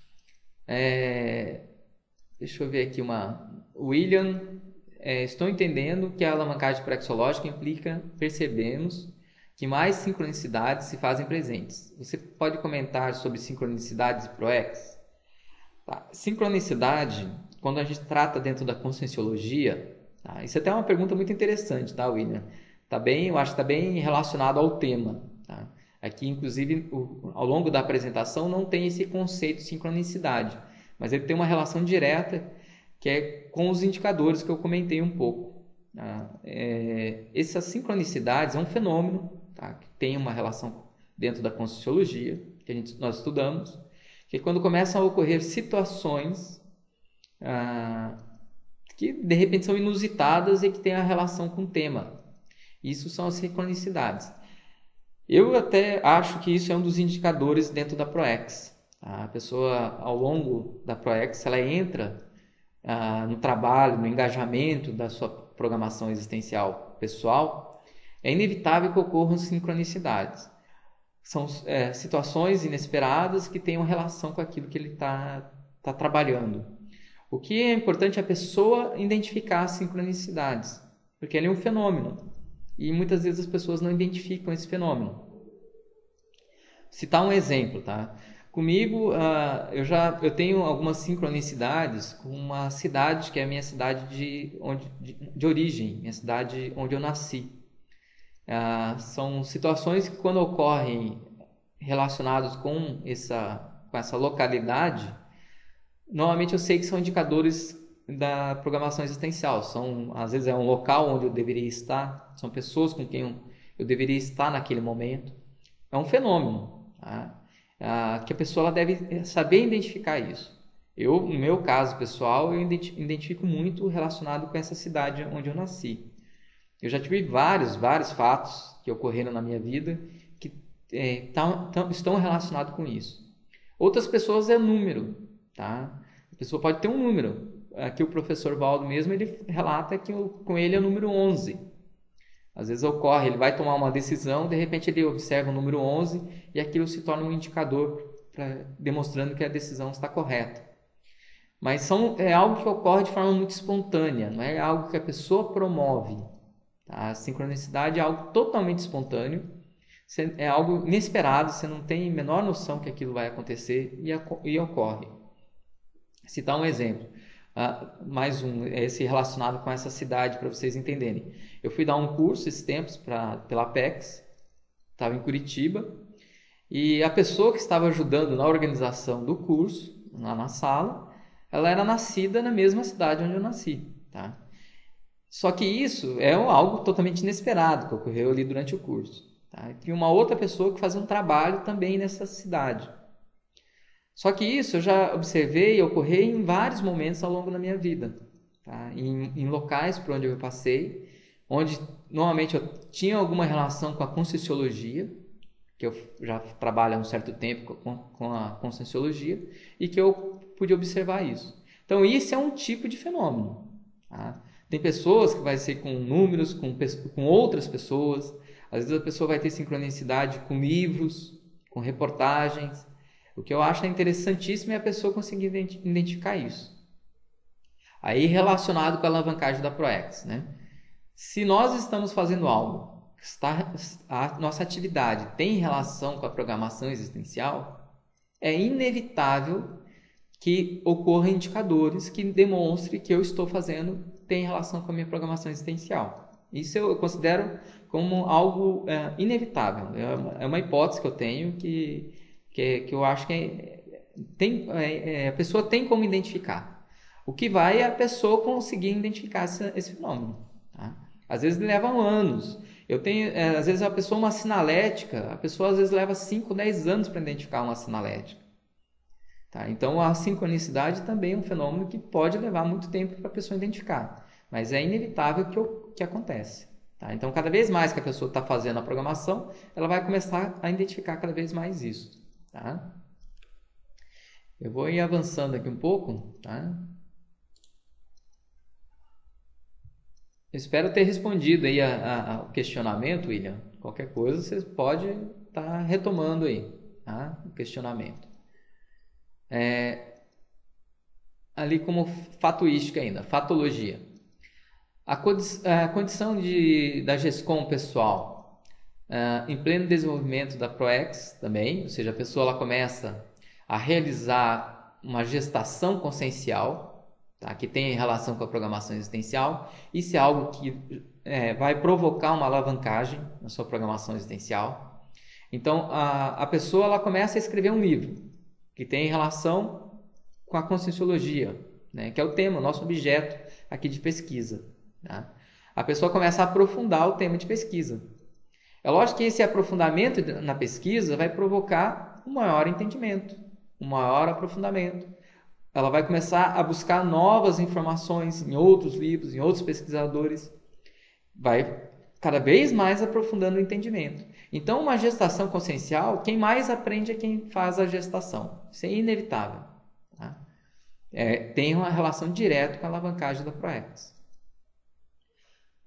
É... Deixa eu ver aqui uma... William... É, estou entendendo que a alavancagem proexológica implica, percebemos, que mais sincronicidades se fazem presentes. Você pode comentar sobre sincronicidades e proex? Tá. Sincronicidade, quando a gente trata dentro da conscienciologia, tá? Isso é até uma pergunta muito interessante, tá, William? Tá bem, eu acho que está bem relacionado ao tema. Tá? Aqui, inclusive, o, ao longo da apresentação não tem esse conceito de sincronicidade, mas ele tem uma relação direta que é com os indicadores que eu comentei um pouco. Tá? É, essas sincronicidades é um fenômeno, tá, que tem uma relação dentro da Conscienciologia, que a gente, nós estudamos, que é quando começam a ocorrer situações ah, que de repente são inusitadas e que têm a relação com o tema. Isso são as sincronicidades. Eu até acho que isso é um dos indicadores dentro da ProEx. Tá? A pessoa, ao longo da ProEx, ela entra Ah, no trabalho, no engajamento da sua programação existencial pessoal, é inevitável que ocorram sincronicidades. são é, situações inesperadas que tenham relação com aquilo que ele está tá trabalhando. O que é importante é a pessoa identificar as sincronicidades, porque ele é um fenômeno e muitas vezes as pessoas não identificam esse fenômeno. Citar um exemplo, tá? Comigo, uh, eu já eu tenho algumas sincronicidades com uma cidade que é a minha cidade de, onde, de, de origem, minha cidade onde eu nasci. Uh, são situações que, quando ocorrem relacionadas com essa, com essa localidade, normalmente eu sei que são indicadores da programação existencial. São, às vezes é um local onde eu deveria estar, são pessoas com quem eu, eu deveria estar naquele momento. É um fenômeno, tá? Ah, que a pessoa ela deve saber identificar isso. Eu, no meu caso pessoal, eu identifico muito relacionado com essa cidade onde eu nasci. Eu já tive vários, vários fatos que ocorreram na minha vida que é, tão, tão, estão relacionados com isso. Outras pessoas é número, tá? A pessoa pode ter um número. Aqui o professor Valdo mesmo, ele relata que o, com ele é o número onze. Às vezes ocorre, ele vai tomar uma decisão, de repente ele observa o número onze e aquilo se torna um indicador pra, demonstrando que a decisão está correta. Mas são, é algo que ocorre de forma muito espontânea, não é algo que a pessoa promove. Tá? A sincronicidade é algo totalmente espontâneo, é algo inesperado, você não tem a menor noção que aquilo vai acontecer e, e ocorre. Citar um exemplo. Uh, mais um, esse relacionado com essa cidade, para vocês entenderem. Eu fui dar um curso esses tempos pra, pela Apex, estava em Curitiba, e a pessoa que estava ajudando na organização do curso, lá na sala, ela era nascida na mesma cidade onde eu nasci. Tá? Só que isso é algo totalmente inesperado que ocorreu ali durante o curso. Tá? E uma outra pessoa que fazia um trabalho também nessa cidade. Só que isso eu já observei ocorrer em vários momentos ao longo da minha vida, tá? em, em locais por onde eu passei, onde normalmente eu tinha alguma relação com a Conscienciologia, que eu já trabalho há um certo tempo com, com a Conscienciologia, e que eu pude observar isso. Então isso é um tipo de fenômeno. Tá? Tem pessoas que vai ser com números, com, com outras pessoas, às vezes a pessoa vai ter sincronicidade com livros, com reportagens. O que eu acho interessantíssimo é a pessoa conseguir identificar isso. Aí, relacionado com a alavancagem da ProEx, né? Se nós estamos fazendo algo, está, a nossa atividade tem relação com a programação existencial, é inevitável que ocorram indicadores que demonstrem que eu estou fazendo tem relação com a minha programação existencial. Isso eu considero como algo é, inevitável. É uma, é uma hipótese que eu tenho que... Que, que eu acho que é, tem, é, a pessoa tem como identificar. O que vai é a pessoa conseguir identificar esse, esse fenômeno. Tá? Às vezes levam anos. Eu tenho, é, às vezes a pessoa uma sinalética, a pessoa às vezes leva cinco, dez anos para identificar uma sinalética. Tá? Então a sincronicidade também é um fenômeno que pode levar muito tempo para a pessoa identificar. Mas é inevitável que, o, que acontece. Tá? Então cada vez mais que a pessoa está fazendo a programação, ela vai começar a identificar cada vez mais isso. Tá? Eu vou ir avançando aqui um pouco, tá? Eu espero ter respondido aí a, a, ao questionamento, William. Qualquer coisa você pode estar tá retomando aí, tá? O questionamento. É, ali como fatuística ainda, fatologia. A, condi a condição de, da GESCOM pessoal Uh, em pleno desenvolvimento da ProEx também, ou seja, a pessoa ela começa a realizar uma gestação consciencial, tá, que tem relação com a programação existencial. Isso é algo que é, vai provocar uma alavancagem na sua programação existencial. Então, a, a pessoa ela começa a escrever um livro que tem relação com a Conscienciologia, né, que é o tema, o nosso objeto aqui de pesquisa. Tá? A pessoa começa a aprofundar o tema de pesquisa. É lógico que esse aprofundamento na pesquisa vai provocar um maior entendimento, um maior aprofundamento. Ela vai começar a buscar novas informações em outros livros, em outros pesquisadores. Vai cada vez mais aprofundando o entendimento. Então, uma gestação consciencial, quem mais aprende é quem faz a gestação. Isso é inevitável. Tá? É, tem uma relação direta com a alavancagem da ProEx.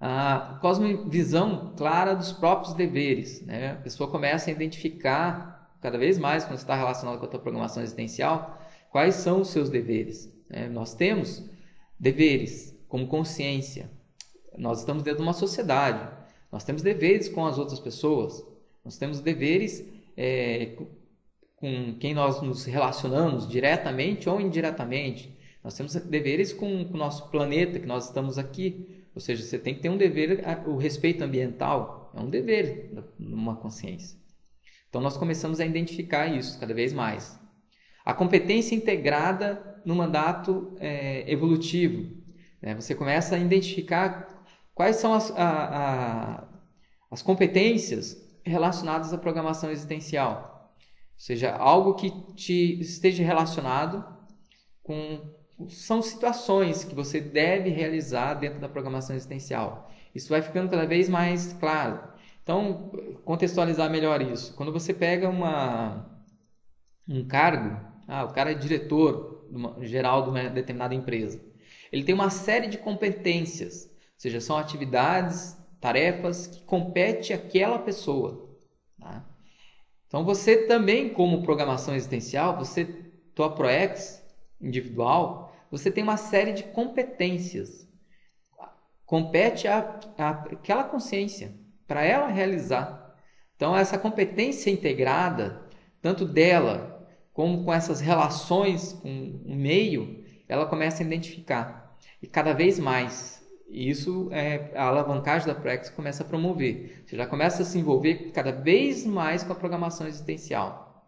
A cosmovisão clara dos próprios deveres, né? A pessoa começa a identificar cada vez mais, quando está relacionado com a tua programação existencial, quais são os seus deveres, né? Nós temos deveres como consciência. Nós estamos dentro de uma sociedade. Nós temos deveres com as outras pessoas. Nós temos deveres é, com quem nós nos relacionamos diretamente ou indiretamente. Nós temos deveres com, com o nosso planeta, que nós estamos aqui. Ou seja, você tem que ter um dever, o respeito ambiental é um dever numa consciência. Então, nós começamos a identificar isso cada vez mais. A competência integrada no mandato é, evolutivo. Né? Você começa a identificar quais são as, a, a, as competências relacionadas à programação existencial. Ou seja, algo que te esteja relacionado com... São situações que você deve realizar dentro da programação existencial. Isso vai ficando cada vez mais claro. Então, contextualizar melhor isso. Quando você pega uma, um cargo, ah, o cara é diretor geral de uma determinada empresa. Ele tem uma série de competências, ou seja, são atividades, tarefas que compete àquela pessoa. Tá? Então, você também, como programação existencial, você, tua ProEx individual, você tem uma série de competências. Compete a, a, aquela consciência, para ela realizar. Então, essa competência integrada, tanto dela, como com essas relações com o meio, ela começa a identificar. E cada vez mais. E isso é a alavancagem da ProEx começa a promover. Você já começa a se envolver cada vez mais com a programação existencial.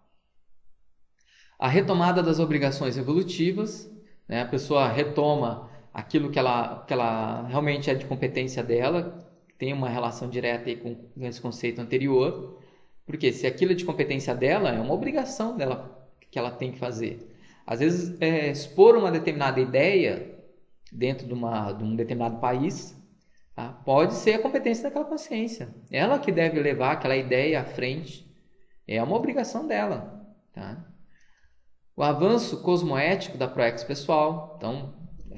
A retomada das obrigações evolutivas, né? A pessoa retoma aquilo que ela, que ela realmente é de competência dela, tem uma relação direta aí com esse conceito anterior, porque se aquilo é de competência dela, é uma obrigação dela que ela tem que fazer. Às vezes, é, expor uma determinada ideia dentro de, uma, de um determinado país, tá? Pode ser a competência daquela consciência. Ela que deve levar aquela ideia à frente, é uma obrigação dela, tá? O avanço cosmoético da ProEx pessoal. Então,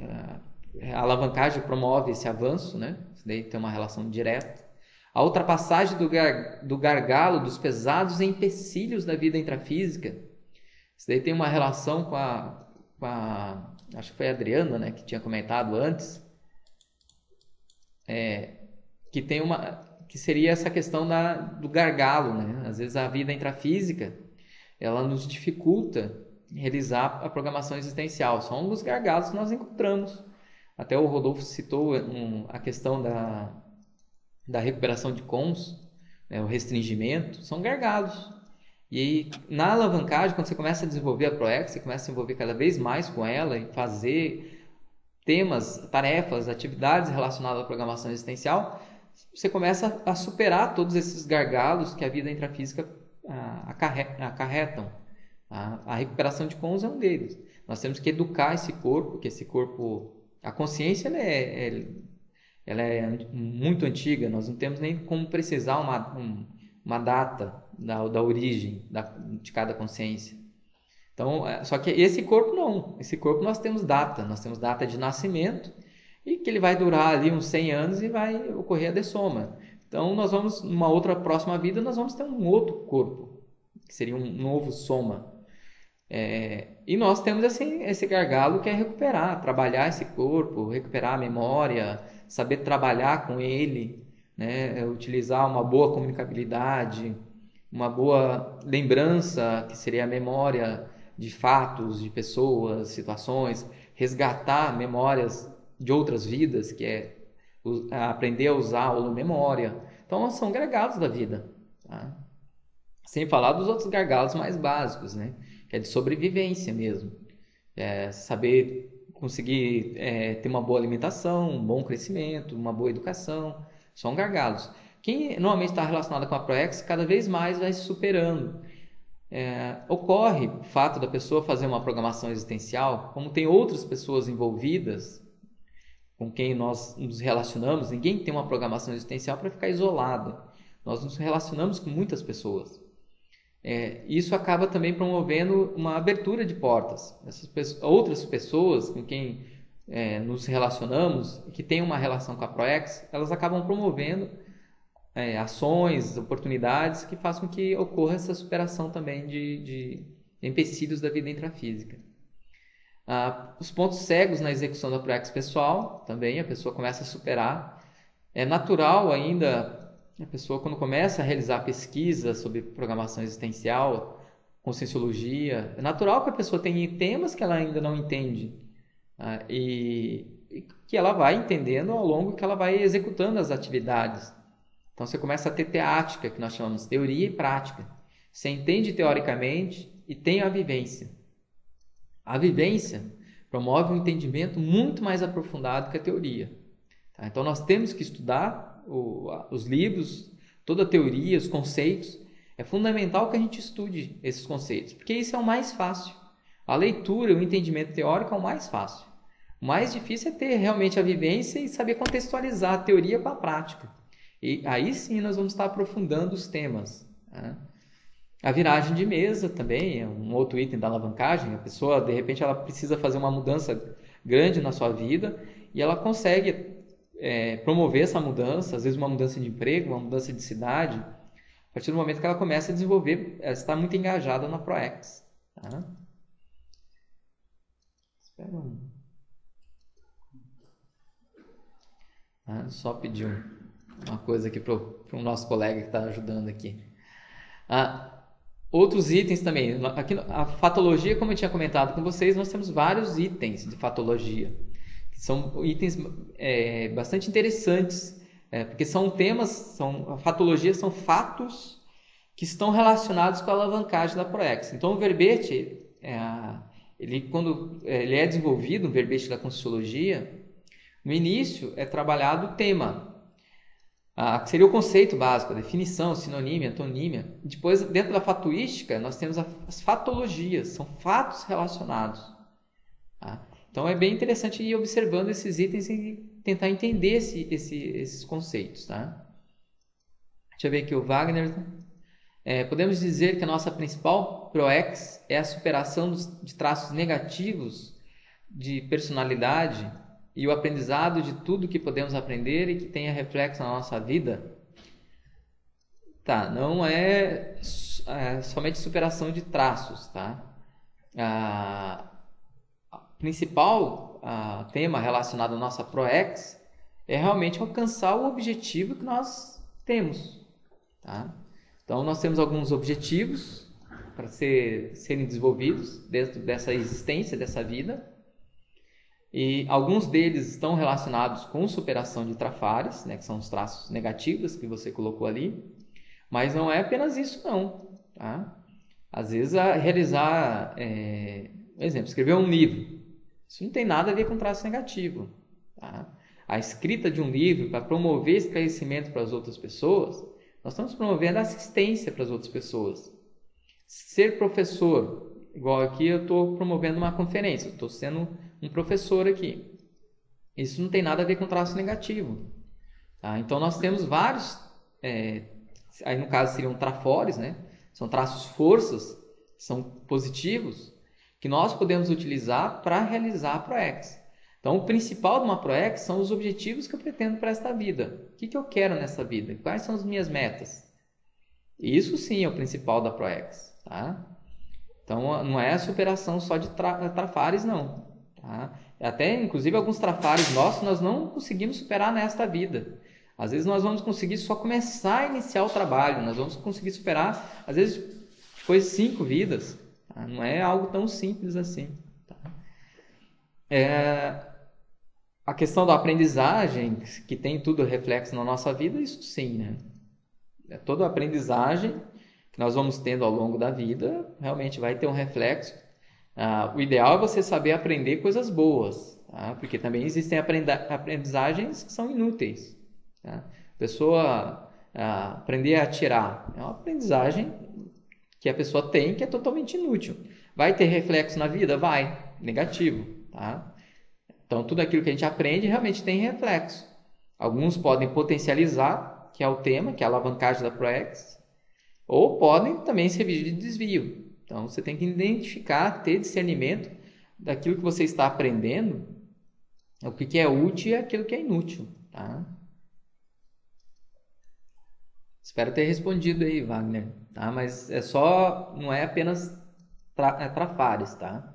a alavancagem promove esse avanço, né? Isso daí tem uma relação direta. A ultrapassagem do, gar, do gargalo dos pesados empecilhos da vida intrafísica. Isso daí tem uma relação com a, com a acho que foi a Adriana, né, que tinha comentado antes, é, que tem uma, que seria essa questão da, do gargalo, né? Às vezes a vida intrafísica, ela nos dificulta realizar a programação existencial. São alguns gargalos que nós encontramos. Até o Rodolfo citou um, a questão da, da recuperação de cons, né, o restringimento, são gargalos. E aí, na alavancagem, quando você começa a desenvolver a ProEx, você começa a se envolver cada vez mais com ela e fazer temas, tarefas, atividades relacionadas à programação existencial, você começa a superar todos esses gargalos que a vida intrafísica ah, acarretam. A, a recuperação de cons é um deles. Nós temos que educar esse corpo, que esse corpo... A consciência ela é, é, ela é muito antiga, nós não temos nem como precisar uma, um, uma data da, da origem da, de cada consciência. Então, só que esse corpo não. Esse corpo nós temos data, nós temos data de nascimento e que ele vai durar ali uns cem anos e vai ocorrer a dessoma. Então, nós vamos, numa outra próxima vida, nós vamos ter um outro corpo, que seria um novo soma. É, e nós temos esse, esse gargalo que é recuperar, trabalhar esse corpo, recuperar a memória, saber trabalhar com ele, né? Utilizar uma boa comunicabilidade, uma boa lembrança, que seria a memória de fatos, de pessoas, situações, resgatar memórias de outras vidas, que é aprender a usar a holomemória. Então, são gargalos da vida, tá? Sem falar dos outros gargalos mais básicos, né? Que é de sobrevivência mesmo. É saber conseguir é, ter uma boa alimentação, um bom crescimento, uma boa educação. São gargalos. Quem normalmente está relacionado com a ProEx, cada vez mais vai se superando. É, ocorre o fato da pessoa fazer uma programação existencial, como tem outras pessoas envolvidas com quem nós nos relacionamos, ninguém tem uma programação existencial para ficar isolado. Nós nos relacionamos com muitas pessoas. É, isso acaba também promovendo uma abertura de portas. Essas pessoas, outras pessoas com quem é, nos relacionamos, que tem uma relação com a ProEx, elas acabam promovendo é, ações, oportunidades que façam com que ocorra essa superação também de, de empecilhos da vida intrafísica. Ah, os pontos cegos na execução da ProEx pessoal, também a pessoa começa a superar. É natural ainda, a pessoa quando começa a realizar pesquisa sobre programação existencial, conscienciologia, é natural que a pessoa tenha temas que ela ainda não entende, ah, e, e que ela vai entendendo ao longo que ela vai executando as atividades. Então você começa a ter teática, que nós chamamos de teoria e prática. Você entende teoricamente e tem a vivência. A vivência promove um entendimento muito mais aprofundado que a teoria. Tá? Então nós temos que estudar o, os livros, toda a teoria, os conceitos. É fundamental que a gente estude esses conceitos, porque isso é o mais fácil. A leitura, o entendimento teórico é o mais fácil. O mais difícil é ter realmente a vivência e saber contextualizar a teoria com a prática. E aí sim nós vamos estar aprofundando os temas. Tá? A viragem de mesa também é um outro item da alavancagem. A pessoa, de repente, ela precisa fazer uma mudança grande na sua vida e ela consegue é, promover essa mudança, às vezes uma mudança de emprego, uma mudança de cidade, a partir do momento que ela começa a desenvolver, ela está muito engajada na ProEx. Tá? Espera um... Ah, só pedir um, uma coisa aqui para o nosso colega que está ajudando aqui. Ah, outros itens também. Aqui, a fatologia, como eu tinha comentado com vocês, nós temos vários itens de fatologia, que são itens é, bastante interessantes, é, porque são temas, são, a fatologia são fatos que estão relacionados com a alavancagem da ProEx. Então, o verbete, é, ele, quando ele é desenvolvido, um verbete da Conscienciologia, no início é trabalhado o tema, ah, que seria o conceito básico, a definição, sinonímia, antonímia. Depois, dentro da fatuística, nós temos as fatologias, são fatos relacionados. Tá? Então, é bem interessante ir observando esses itens e tentar entender esse, esse, esses conceitos. Tá? Deixa eu ver aqui o Wagner. É, podemos dizer que a nossa principal ProEx é a superação dos, de traços negativos de personalidade e o aprendizado de tudo que podemos aprender e que tenha reflexo na nossa vida. Tá, não é, é somente superação de traços, tá? A, a principal a, tema relacionado à nossa ProEx é realmente alcançar o objetivo que nós temos, tá? Então, nós temos alguns objetivos para ser, serem desenvolvidos dentro dessa existência, dessa vida. E alguns deles estão relacionados com superação de trafares, né, que são os traços negativos que você colocou ali. Mas não é apenas isso, não. Tá? Às vezes, a realizar, é, por exemplo, escrever um livro. Isso não tem nada a ver com traço negativo. Tá? A escrita de um livro para promover esclarecimento para as outras pessoas, nós estamos promovendo assistência para as outras pessoas. Ser professor, igual aqui eu estou promovendo uma conferência, estou sendo um professor aqui. Isso não tem nada a ver com traço negativo. Tá? Então nós temos vários, é, aí no caso seriam trafores, né? São traços forças, são positivos, que nós podemos utilizar para realizar a ProEx. Então o principal de uma ProEx são os objetivos que eu pretendo para esta vida. O que, que eu quero nessa vida? Quais são as minhas metas? Isso sim é o principal da ProEx. Tá? Então não é a superação só de tra trafares, não. Tá? Até, inclusive, alguns trafares nossos nós não conseguimos superar nesta vida. Às vezes nós vamos conseguir só começar a iniciar o trabalho. Nós vamos conseguir superar, às vezes, depois de cinco vidas. Tá? Não é algo tão simples assim. Tá? É... A questão da aprendizagem, que tem tudo reflexo na nossa vida, isso sim, né? É toda a aprendizagem que nós vamos tendo ao longo da vida, realmente vai ter um reflexo. Ah, o ideal é você saber aprender coisas boas, tá? Porque também existem aprendizagens que são inúteis. Tá? A pessoa ah, aprender a atirar é uma aprendizagem que a pessoa tem que é totalmente inútil. Vai ter reflexo na vida? Vai. Negativo. Tá? Então, tudo aquilo que a gente aprende realmente tem reflexo. Alguns podem potencializar, que é o tema, que é a alavancagem da ProEx, ou podem também servir de desvio. Então, você tem que identificar, ter discernimento daquilo que você está aprendendo, O que, que é útil e aquilo que é inútil, tá? Espero ter respondido aí, Wagner, tá? Mas é só, não é apenas tra, é trafares, tá?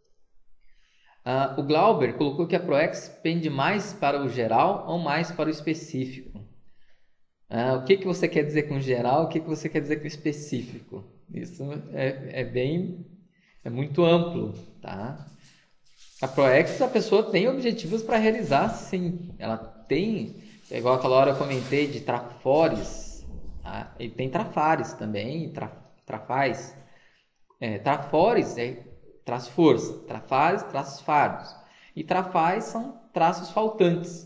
Ah, o Glauber colocou que a ProEx pende mais para o geral ou mais para o específico. Ah, o que, que você quer dizer com geral? O que, que você quer dizer com específico? Isso é, é bem, é muito amplo, tá? A ProEx, a pessoa tem objetivos para realizar, sim. Ela tem, é igual aquela hora eu comentei de trafores, tá? E tem trafares também, tra, trafais. É, trafores é traz força, trafares traz fardos. E trafais são traços faltantes.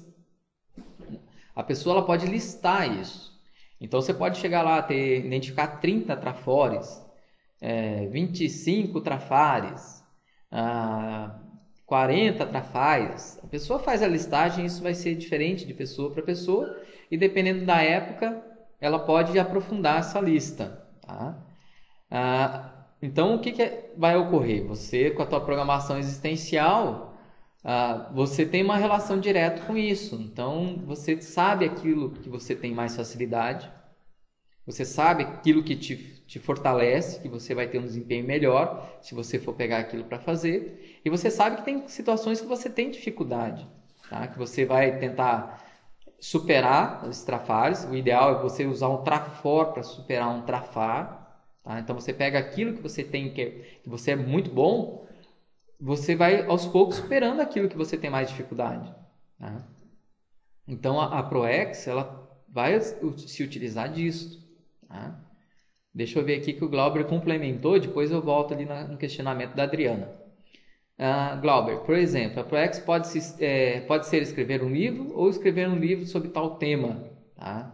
A pessoa ela pode listar isso. Então você pode chegar lá, ter, identificar trinta trafores, é, vinte e cinco trafares, ah, quarenta trafais. A pessoa faz a listagem, isso vai ser diferente de pessoa para pessoa, e dependendo da época, ela pode aprofundar essa lista. Tá? Ah, então, o que, que é- vai ocorrer? Você, com a tua programação existencial, ah, você tem uma relação direta com isso. Então, você sabe aquilo que você tem mais facilidade, você sabe aquilo que te, te fortalece, que você vai ter um desempenho melhor se você for pegar aquilo para fazer. E você sabe que tem situações que você tem dificuldade, tá? Que você vai tentar superar os trafares. O ideal é você usar um trafor para superar um trafar. Tá? Então você pega aquilo que você tem, que, que você é muito bom, você vai aos poucos superando aquilo que você tem mais dificuldade. Tá? Então a, a ProEx ela vai se utilizar disso. Tá? Deixa eu ver aqui que o Glauber complementou, depois eu volto ali no questionamento da Adriana. Uh, Glauber, por exemplo, a ProEx pode, se, é, pode ser escrever um livro ou escrever um livro sobre tal tema. Tá?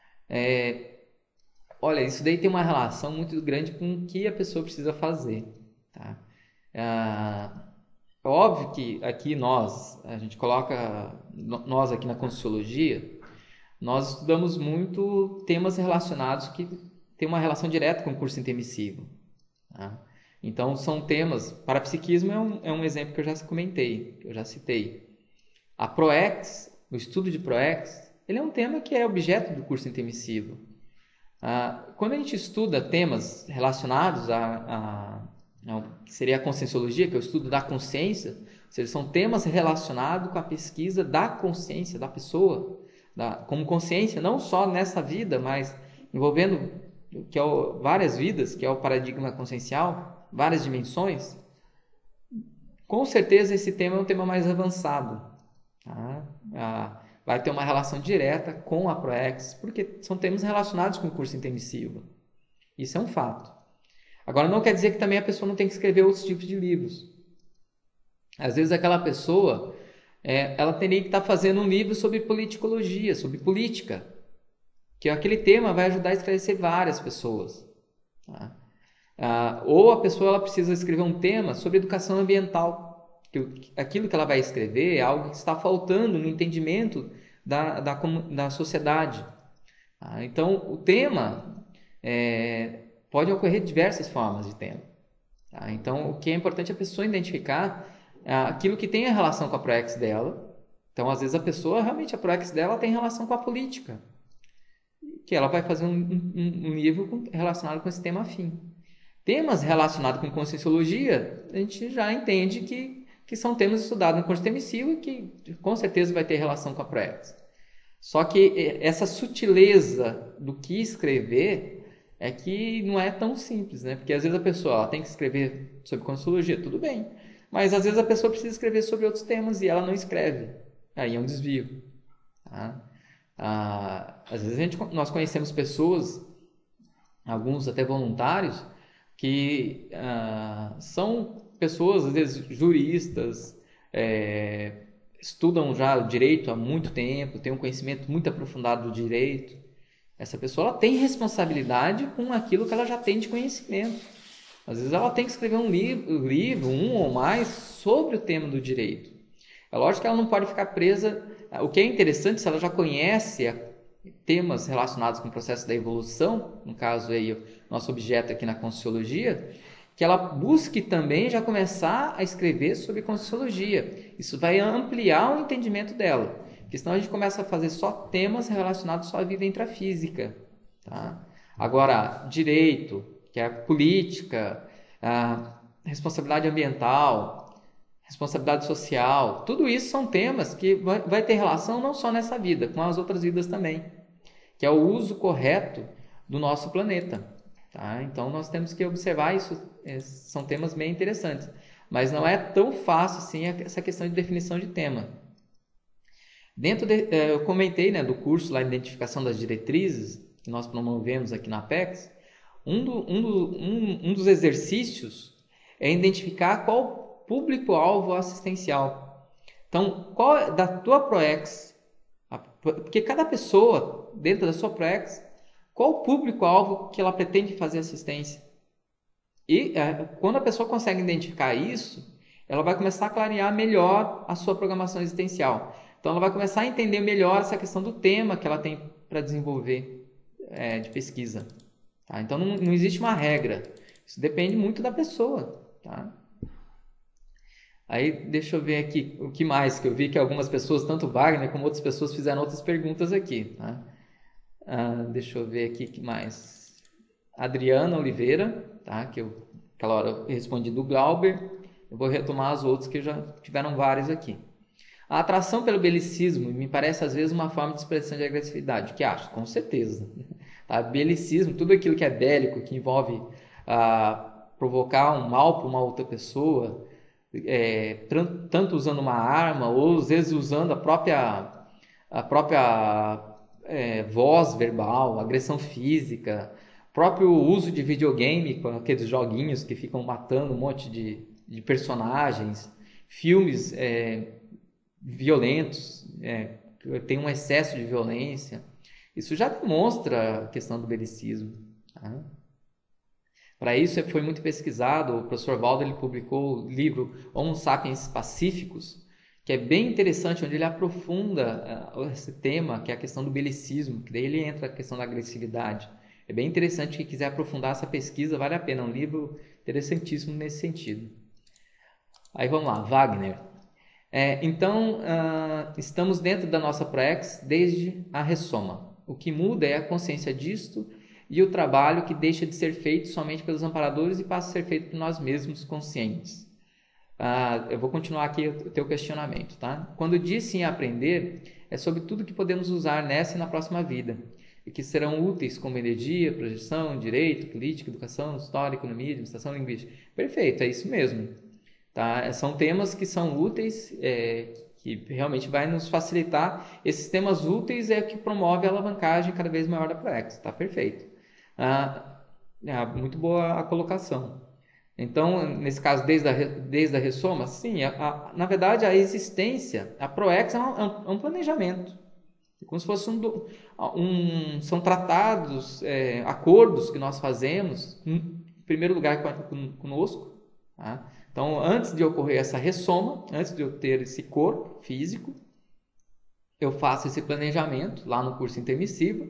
É, olha, isso daí tem uma relação muito grande com o que a pessoa precisa fazer. Tá? Uh, é óbvio que aqui nós, a gente coloca, nós aqui na Conscienciologia, nós estudamos muito temas relacionados que têm uma relação direta com o curso intermissivo. Tá? Então, são temas... Parapsiquismo é um, é um exemplo que eu já comentei, que eu já citei. A ProEx, o estudo de ProEx, ele é um tema que é objeto do curso intermissivo. Ah, quando a gente estuda temas relacionados a, a, a que seria a conscienciologia, que é o estudo da consciência, ou seja, são temas relacionados com a pesquisa da consciência da pessoa, da, como consciência, não só nessa vida, mas envolvendo que é o, várias vidas, que é o paradigma consciencial, várias dimensões. Com certeza esse tema é um tema mais avançado. Tá? Ah, vai ter uma relação direta com a ProEx, porque são temas relacionados com o curso intermissivo. Isso é um fato. Agora, não quer dizer que também a pessoa não tem que escrever outros tipos de livros. Às vezes aquela pessoa, é, ela teria que estar fazendo um livro sobre politicologia, sobre política, que aquele tema vai ajudar a esclarecer várias pessoas. Tá? Ah, ou a pessoa ela precisa escrever um tema sobre educação ambiental, que aquilo que ela vai escrever é algo que está faltando no entendimento da, da, da sociedade. Tá? Então, o tema é, pode ocorrer de diversas formas de tema. Tá? Então, o que é importante é a pessoa identificar ah, aquilo que tem a relação com a ProEx dela. Então, às vezes a pessoa, realmente a ProEx dela tem relação com a política, que ela vai fazer um, um, um livro relacionado com esse tema afim. Temas relacionados com conscienciologia, a gente já entende que, que são temas estudados no curso intermissivo e que com certeza vai ter relação com a ProEx. Só que essa sutileza do que escrever é que não é tão simples, né? Porque às vezes a pessoa ela tem que escrever sobre conscienciologia, tudo bem, mas às vezes a pessoa precisa escrever sobre outros temas e ela não escreve. Aí é um desvio. Tá? Ah, às vezes a gente, nós conhecemos pessoas, alguns até voluntários, que ah, são pessoas, às vezes, juristas, é, estudam já o direito há muito tempo, têm um conhecimento muito aprofundado do direito. Essa pessoa ela tem responsabilidade com aquilo que ela já tem de conhecimento. Às vezes ela tem que escrever um livro, livro um ou mais, sobre o tema do direito. É lógico que ela não pode ficar presa... O que é interessante, se ela já conhece temas relacionados com o processo da evolução, no caso aí, o nosso objeto aqui na Conscienciologia, que ela busque também já começar a escrever sobre Conscienciologia. Isso vai ampliar o entendimento dela, porque senão a gente começa a fazer só temas relacionados só à vida intrafísica. Tá? Agora, direito, que é a política, a responsabilidade ambiental, responsabilidade social, tudo isso são temas que vai, vai ter relação não só nessa vida, com as outras vidas também, que é o uso correto do nosso planeta. Tá? Então, nós temos que observar isso, são temas bem interessantes, mas não é tão fácil assim essa questão de definição de tema. Dentro de, eu comentei, né, do curso lá, Identificação das Diretrizes, que nós promovemos aqui na Apex, um, do, um, do, um, um dos exercícios é identificar qual público-alvo assistencial. Então, qual da tua ProEx, porque cada pessoa, dentro da sua ProEx, qual o público-alvo que ela pretende fazer assistência? E quando a pessoa consegue identificar isso, ela vai começar a clarear melhor a sua programação existencial. Então, ela vai começar a entender melhor essa questão do tema que ela tem para desenvolver é, de pesquisa. Tá? Então, não, não existe uma regra. Isso depende muito da pessoa. Tá? Aí, deixa eu ver aqui o que mais, que eu vi que algumas pessoas, tanto Wagner como outras pessoas, fizeram outras perguntas aqui. Tá? Ah, deixa eu ver aqui o que mais. Adriana Oliveira, tá? Que eu, aquela hora eu respondi do Glauber. Eu vou retomar as outras que já tiveram várias aqui. A atração pelo belicismo me parece às vezes uma forma de expressão de agressividade. O que acho? Com certeza. Tá? Belicismo, tudo aquilo que é bélico, que envolve ah, provocar um mal para uma outra pessoa, é, tanto usando uma arma ou às vezes usando a própria, a própria é, voz verbal, agressão física, próprio uso de videogame, com aqueles joguinhos que ficam matando um monte de, de personagens, filmes é, violentos, é, tem um excesso de violência. Isso já demonstra a questão do belicismo. Tá? Para isso foi muito pesquisado. O professor Valdo ele publicou o livro Homo Sapiens Pacíficos, que é bem interessante, onde ele aprofunda uh, esse tema, que é a questão do belicismo, que daí ele entra a questão da agressividade. É bem interessante, quem quiser aprofundar essa pesquisa, vale a pena, é um livro interessantíssimo nesse sentido. Aí vamos lá, Wagner. É, então, uh, estamos dentro da nossa ProEx desde a ressoma. O que muda é a consciência disto e o trabalho que deixa de ser feito somente pelos amparadores e passa a ser feito por nós mesmos conscientes. Uh, eu vou continuar aqui o teu questionamento. Tá? Quando disse em aprender, é sobre tudo que podemos usar nessa e na próxima vida, e que serão úteis como energia, projeção, direito, política, educação, história, economia, administração, linguística. Perfeito, é isso mesmo. Tá? São temas que são úteis, é, que realmente vai nos facilitar. Esses temas úteis é que promove a alavancagem cada vez maior da ProEx. Tá perfeito. Ah, é, muito boa a colocação. Então, nesse caso, desde a, desde a ressoma, sim, a, a, na verdade, a existência, a ProEx é um, é um planejamento. Como se fosse um, um são tratados, é, acordos que nós fazemos, em primeiro lugar conosco. Tá? Então, antes de ocorrer essa ressoma, antes de eu ter esse corpo físico, eu faço esse planejamento lá no curso intermissivo.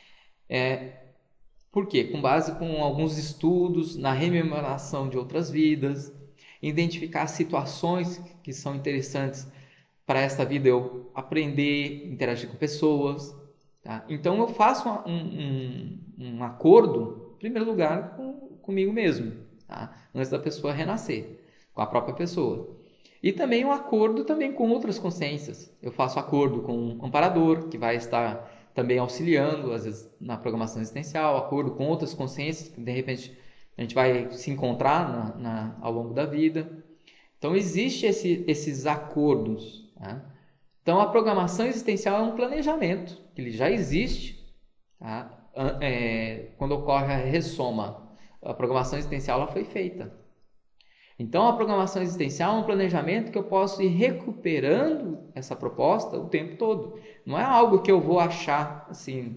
É, por quê? Com base com alguns estudos, na rememoração de outras vidas, identificar situações que são interessantes para esta vida, eu aprender, interagir com pessoas. Tá? Então, eu faço um, um, um acordo, em primeiro lugar, com, comigo mesmo, tá? Antes da pessoa renascer, com a própria pessoa. E também um acordo também com outras consciências. Eu faço acordo com um amparador, que vai estar também auxiliando, às vezes, na programação existencial, acordo com outras consciências, que de repente a gente vai se encontrar na, na, ao longo da vida. Então, existem esse, esses acordos. Tá? Então, a programação existencial é um planejamento, que ele já existe. Tá? É, quando ocorre a ressoma, a programação existencial ela foi feita. Então, a programação existencial é um planejamento que eu posso ir recuperando essa proposta o tempo todo. Não é algo que eu vou achar, assim,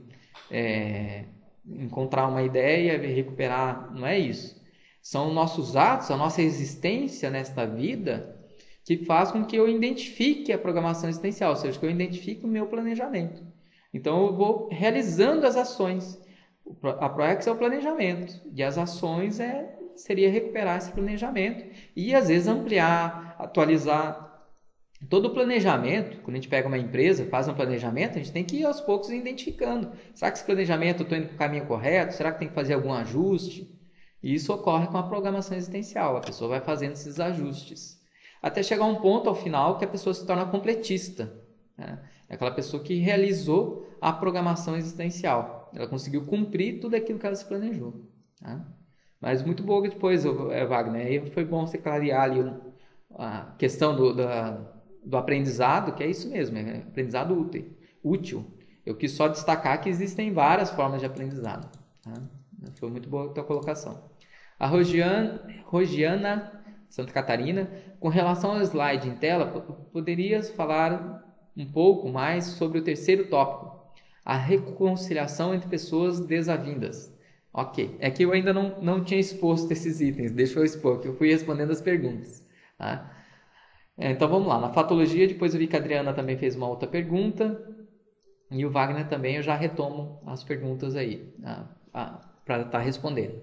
é, encontrar uma ideia e recuperar. Não é isso. São nossos atos, a nossa existência nesta vida que faz com que eu identifique a programação existencial, ou seja, que eu identifique o meu planejamento. Então, eu vou realizando as ações. A ProEx é o planejamento e as ações é seria recuperar esse planejamento e, às vezes, ampliar, atualizar. Todo o planejamento, quando a gente pega uma empresa, faz um planejamento, a gente tem que ir aos poucos identificando. Será que esse planejamento eu estou indo para o caminho correto? Será que tem que fazer algum ajuste? E isso ocorre com a programação existencial. A pessoa vai fazendo esses ajustes. Até chegar a um ponto, ao final, que a pessoa se torna completista. Né? É aquela pessoa que realizou a programação existencial. Ela conseguiu cumprir tudo aquilo que ela se planejou. Tá? Mas muito boa depois, Wagner. Aí foi bom você clarear ali a questão do... da do aprendizado, que é isso mesmo, é aprendizado útil. útil. Eu quis só destacar que existem várias formas de aprendizado. Tá? Foi muito boa a tua colocação. A Rogiana, Rogiana Santa Catarina, com relação ao slide em tela, poderias falar um pouco mais sobre o terceiro tópico, a reconciliação entre pessoas desavindas. Ok, é que eu ainda não, não tinha exposto esses itens, deixa eu expor, que eu fui respondendo as perguntas. Tá? Então vamos lá, na fatologia, depois eu vi que a Adriana também fez uma outra pergunta e o Wagner também, eu já retomo as perguntas aí para estar respondendo.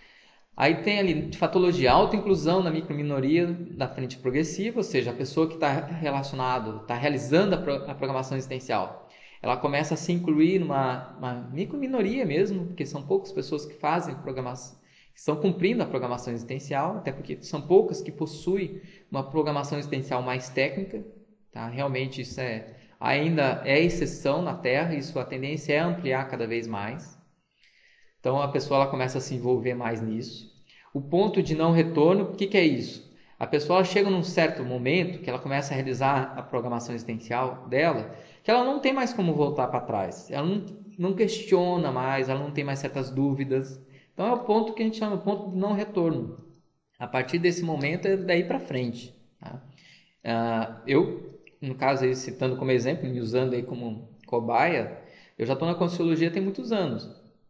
Aí tem ali de fatologia, autoinclusão na microminoria da frente progressiva, ou seja, a pessoa que está relacionado, está realizando a, pro, a programação existencial, ela começa a se incluir numa uma microminoria mesmo, porque são poucas pessoas que fazem programação, estão cumprindo a programação existencial, até porque são poucas que possuem uma programação existencial mais técnica. Tá? Realmente isso é, ainda é exceção na Terra, isso a tendência é ampliar cada vez mais. Então a pessoa ela começa a se envolver mais nisso. O ponto de não retorno, o que, que é isso? A pessoa chega num certo momento que ela começa a realizar a programação existencial dela, que ela não tem mais como voltar para trás. Ela não, não questiona mais, ela não tem mais certas dúvidas. Então é o ponto que a gente chama de ponto de não retorno. A partir desse momento é daí para frente. Tá? Uh, eu, no caso, aí, citando como exemplo, me usando aí como cobaia, eu já estou na Conscienciologia tem muitos anos.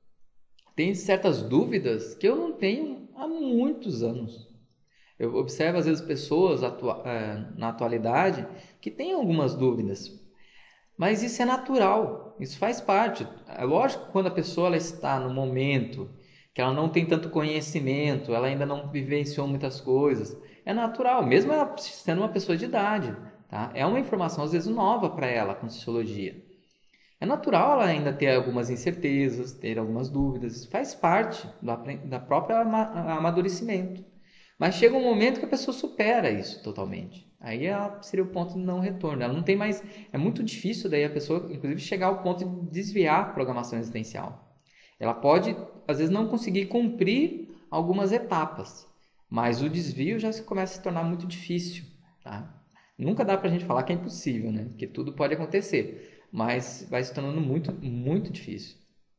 Tem certas dúvidas que eu não tenho há muitos anos. Eu observo, às vezes, pessoas atua- uh, na atualidade que têm algumas dúvidas. Mas isso é natural, isso faz parte. É lógico que quando a pessoa ela está no momento que ela não tem tanto conhecimento, ela ainda não vivenciou muitas coisas, é natural, mesmo ela sendo uma pessoa de idade, tá? É uma informação às vezes nova para ela, a Conscienciologia. É natural ela ainda ter algumas incertezas, ter algumas dúvidas, isso faz parte do da própria amadurecimento. Mas chega um momento que a pessoa supera isso totalmente. Aí ela seria o ponto de não retorno. Ela não tem mais, é muito difícil daí a pessoa, inclusive, chegar ao ponto de desviar a programação existencial. Ela pode, às vezes, não conseguir cumprir algumas etapas, mas o desvio já começa a se tornar muito difícil. Tá? Nunca dá para a gente falar que é impossível, né? Porque tudo pode acontecer, mas vai se tornando muito, muito difícil.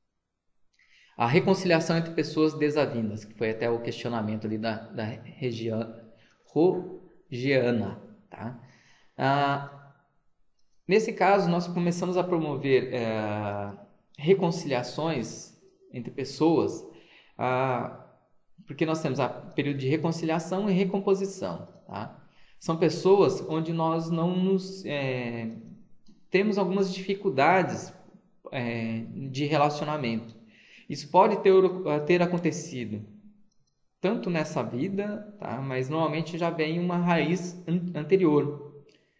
A reconciliação entre pessoas desavindas, que foi até o questionamento ali da, da Regiana. Tá? Ah, nesse caso, nós começamos a promover é, reconciliações entre pessoas, ah, porque nós temos o período de reconciliação e recomposição. Tá? São pessoas onde nós não nos é, temos algumas dificuldades é, de relacionamento. Isso pode ter, ter acontecido tanto nessa vida, tá? Mas normalmente já vem uma raiz anterior.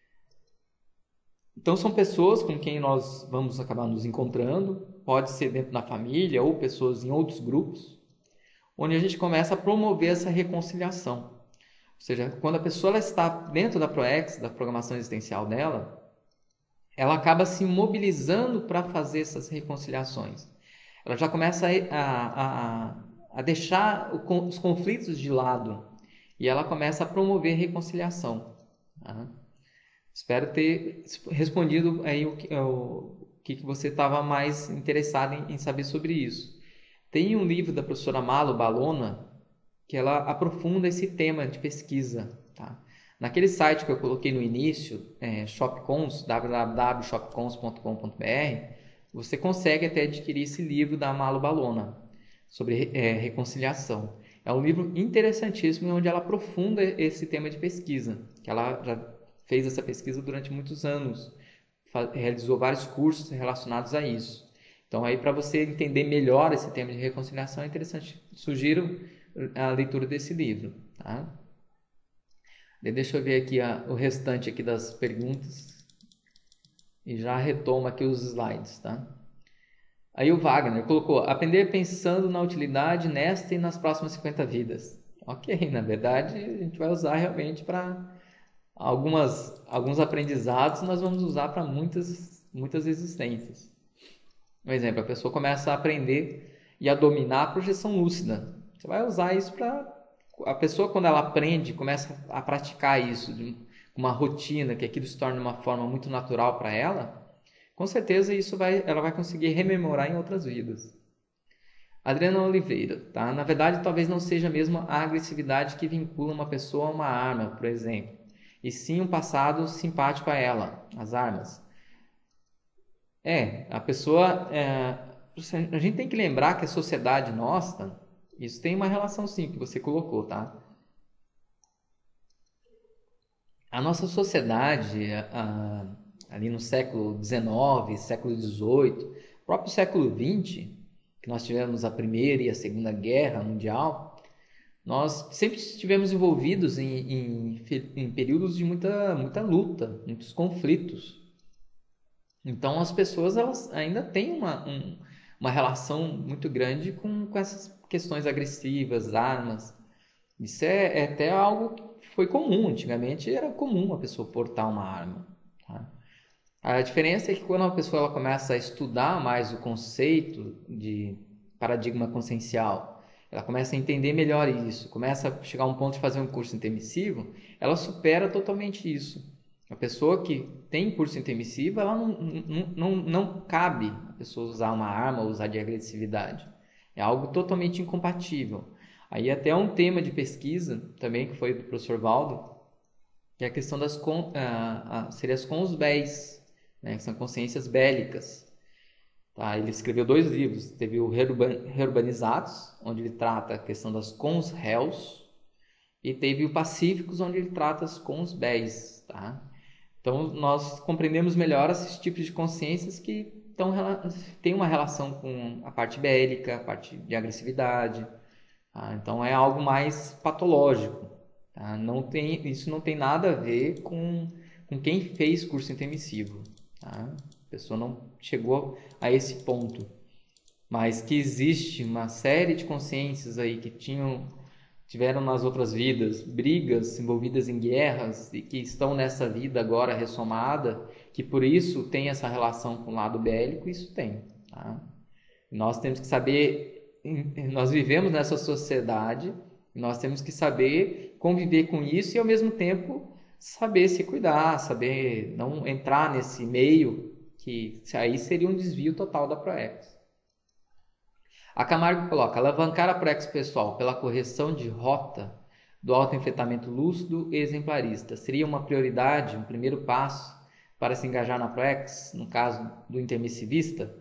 Então são pessoas com quem nós vamos acabar nos encontrando, pode ser dentro da família ou pessoas em outros grupos, onde a gente começa a promover essa reconciliação. Ou seja, quando a pessoa ela está dentro da ProEx, da programação existencial dela, ela acaba se mobilizando para fazer essas reconciliações. Ela já começa a, a, a deixar os conflitos de lado e ela começa a promover reconciliação. Tá? Espero ter respondido aí o que, o que você estava mais interessado em, em saber sobre isso. Tem um livro da professora Malo Balona que ela aprofunda esse tema de pesquisa. Tá? Naquele site que eu coloquei no início, é, Shopcons, w w w ponto shopcons ponto com ponto b r, você consegue até adquirir esse livro da Malo Balona sobre é, reconciliação. É um livro interessantíssimo onde ela aprofunda esse tema de pesquisa, que ela já fez essa pesquisa durante muitos anos, realizou vários cursos relacionados a isso. Então, aí para você entender melhor esse tema de reconciliação, é interessante. Sugiro a leitura desse livro, tá? Deixa eu ver aqui a, o restante aqui das perguntas e já retomo aqui os slides, tá? Aí o Wagner colocou, aprender pensando na utilidade nesta e nas próximas cinquenta vidas. Ok, na verdade a gente vai usar realmente para algumas alguns aprendizados, nós vamos usar para muitas, muitas existências. Por exemplo, a pessoa começa a aprender e a dominar a projeção lúcida. Você vai usar isso para... A pessoa, quando ela aprende, começa a praticar isso, de uma rotina, que aquilo se torna uma forma muito natural para ela, com certeza isso vai, ela vai conseguir rememorar em outras vidas. Adriana Oliveira, tá? Na verdade, talvez não seja mesmo a agressividade que vincula uma pessoa a uma arma, por exemplo, e sim um passado simpático a ela, as armas. É, a pessoa... É, a gente tem que lembrar que a sociedade nossa, isso tem uma relação sim, que você colocou, tá? A nossa sociedade, a, ali no século dezenove, século dezoito, próprio século vinte, que nós tivemos a Primeira e a Segunda Guerra Mundial, nós sempre estivemos envolvidos em, em, em períodos de muita, muita luta, muitos conflitos. Então as pessoas elas ainda têm uma, um, uma relação muito grande com, com essas questões agressivas, armas. Isso é, é até algo que foi comum. Antigamente era comum a pessoa portar uma arma. Tá? A diferença é que quando a pessoa ela começa a estudar mais o conceito de paradigma consciencial, ela começa a entender melhor isso, começa a chegar a um ponto de fazer um curso intermissivo, ela supera totalmente isso. A pessoa que tem curso intermissivo, ela não, não, não, não cabe a pessoa usar uma arma ou usar de agressividade. É algo totalmente incompatível. Aí até um tema de pesquisa também que foi do professor Valdo, que é a questão das con, ah, ah, seria as consbéis, né, que são consciências bélicas. Tá? Ele escreveu dois livros, teve o Reurbanizados, onde ele trata a questão das consréus, e teve o Pacíficos, onde ele trata as consbéis. Tá? Então nós compreendemos melhor esses tipos de consciências que tão, têm uma relação com a parte bélica, a parte de agressividade. Tá? Então é algo mais patológico. Tá? Não tem, isso não tem nada a ver com, com quem fez curso intermissivo. Tá? A pessoa não chegou a esse ponto. Mas que existe uma série de consciências aí que tinham, tiveram nas outras vidas brigas envolvidas em guerras e que estão nessa vida agora ressomada, que por isso tem essa relação com o lado bélico, isso tem. Tá? Nós temos que saber... Nós vivemos nessa sociedade, nós temos que saber conviver com isso e ao mesmo tempo saber se cuidar, saber não entrar nesse meio, que aí seria um desvio total da ProEx. A Camargo coloca, alavancar a ProEx pessoal pela correção de rota do autoenfrentamento lúcido e exemplarista seria uma prioridade, um primeiro passo para se engajar na ProEx, no caso do intermissivista?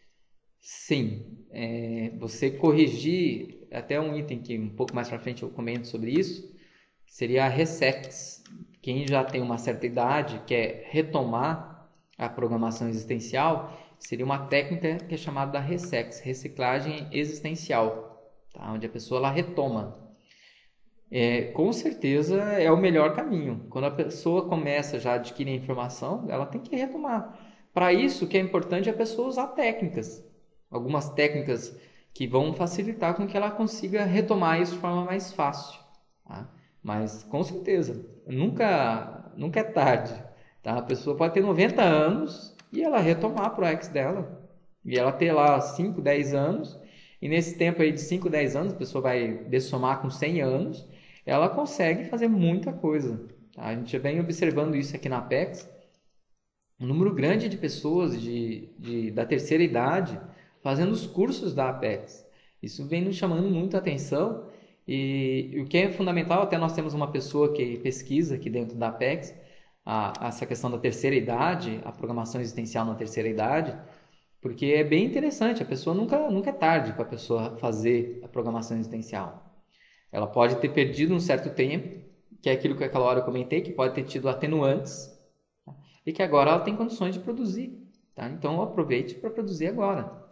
Sim, é, você corrigir, até um item que um pouco mais para frente eu comento sobre isso, seria a Resex. Quem já tem uma certa idade, quer retomar a programação existencial, seria uma técnica que é chamada da Resex, reciclagem existencial, tá? Onde a pessoa ela retoma. É, com certeza é o melhor caminho. Quando a pessoa começa já a adquirir informação, ela tem que retomar. Para isso, o que é importante é a pessoa usar técnicas. Algumas técnicas que vão facilitar com que ela consiga retomar isso de forma mais fácil. Tá? Mas, com certeza, nunca, nunca é tarde. Tá? A pessoa pode ter noventa anos e ela retomar a ProEx dela. E ela ter lá cinco, dez anos. E nesse tempo aí de cinco, dez anos, a pessoa vai dessomar com cem anos, ela consegue fazer muita coisa. Tá? A gente já vem observando isso aqui na Apex. Um número grande de pessoas de, de, da terceira idade fazendo os cursos da Apex. Isso vem nos chamando muito a atenção e, e o que é fundamental, até nós temos uma pessoa que pesquisa aqui dentro da Apex a, essa questão da terceira idade, a programação existencial na terceira idade, porque é bem interessante, a pessoa nunca, nunca é tarde para a pessoa fazer a programação existencial. Ela pode ter perdido um certo tempo, que é aquilo que aquela hora eu comentei, que pode ter tido atenuantes, tá? E que agora ela tem condições de produzir. Tá? Então aproveite para produzir agora.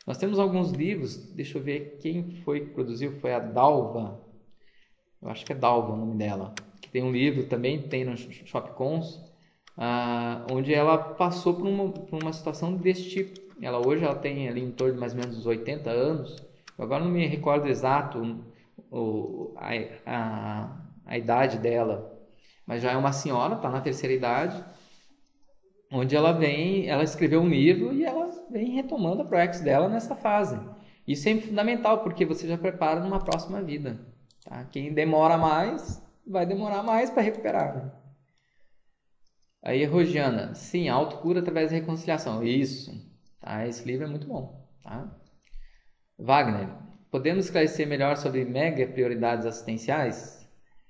Nós temos alguns livros, deixa eu ver quem foi que produziu, foi a Dalva, eu acho que é Dalva o nome dela, que tem um livro também, tem no Shopcons, ah, onde ela passou por uma, por uma situação desse tipo. Ela hoje ela tem ali em torno de mais ou menos oitenta anos, eu agora não me recordo exato o, a, a, a idade dela, mas já é uma senhora, está na terceira idade, onde ela vem, ela escreveu um livro e ela vem retomando a ProEx dela nessa fase. Isso é fundamental, porque você já prepara numa próxima vida. Tá? Quem demora mais, vai demorar mais para recuperar. Aí, Rosiana, sim, autocura através da reconciliação. Isso. Tá? Esse livro é muito bom. Tá? Wagner, podemos esclarecer melhor sobre mega prioridades assistenciais?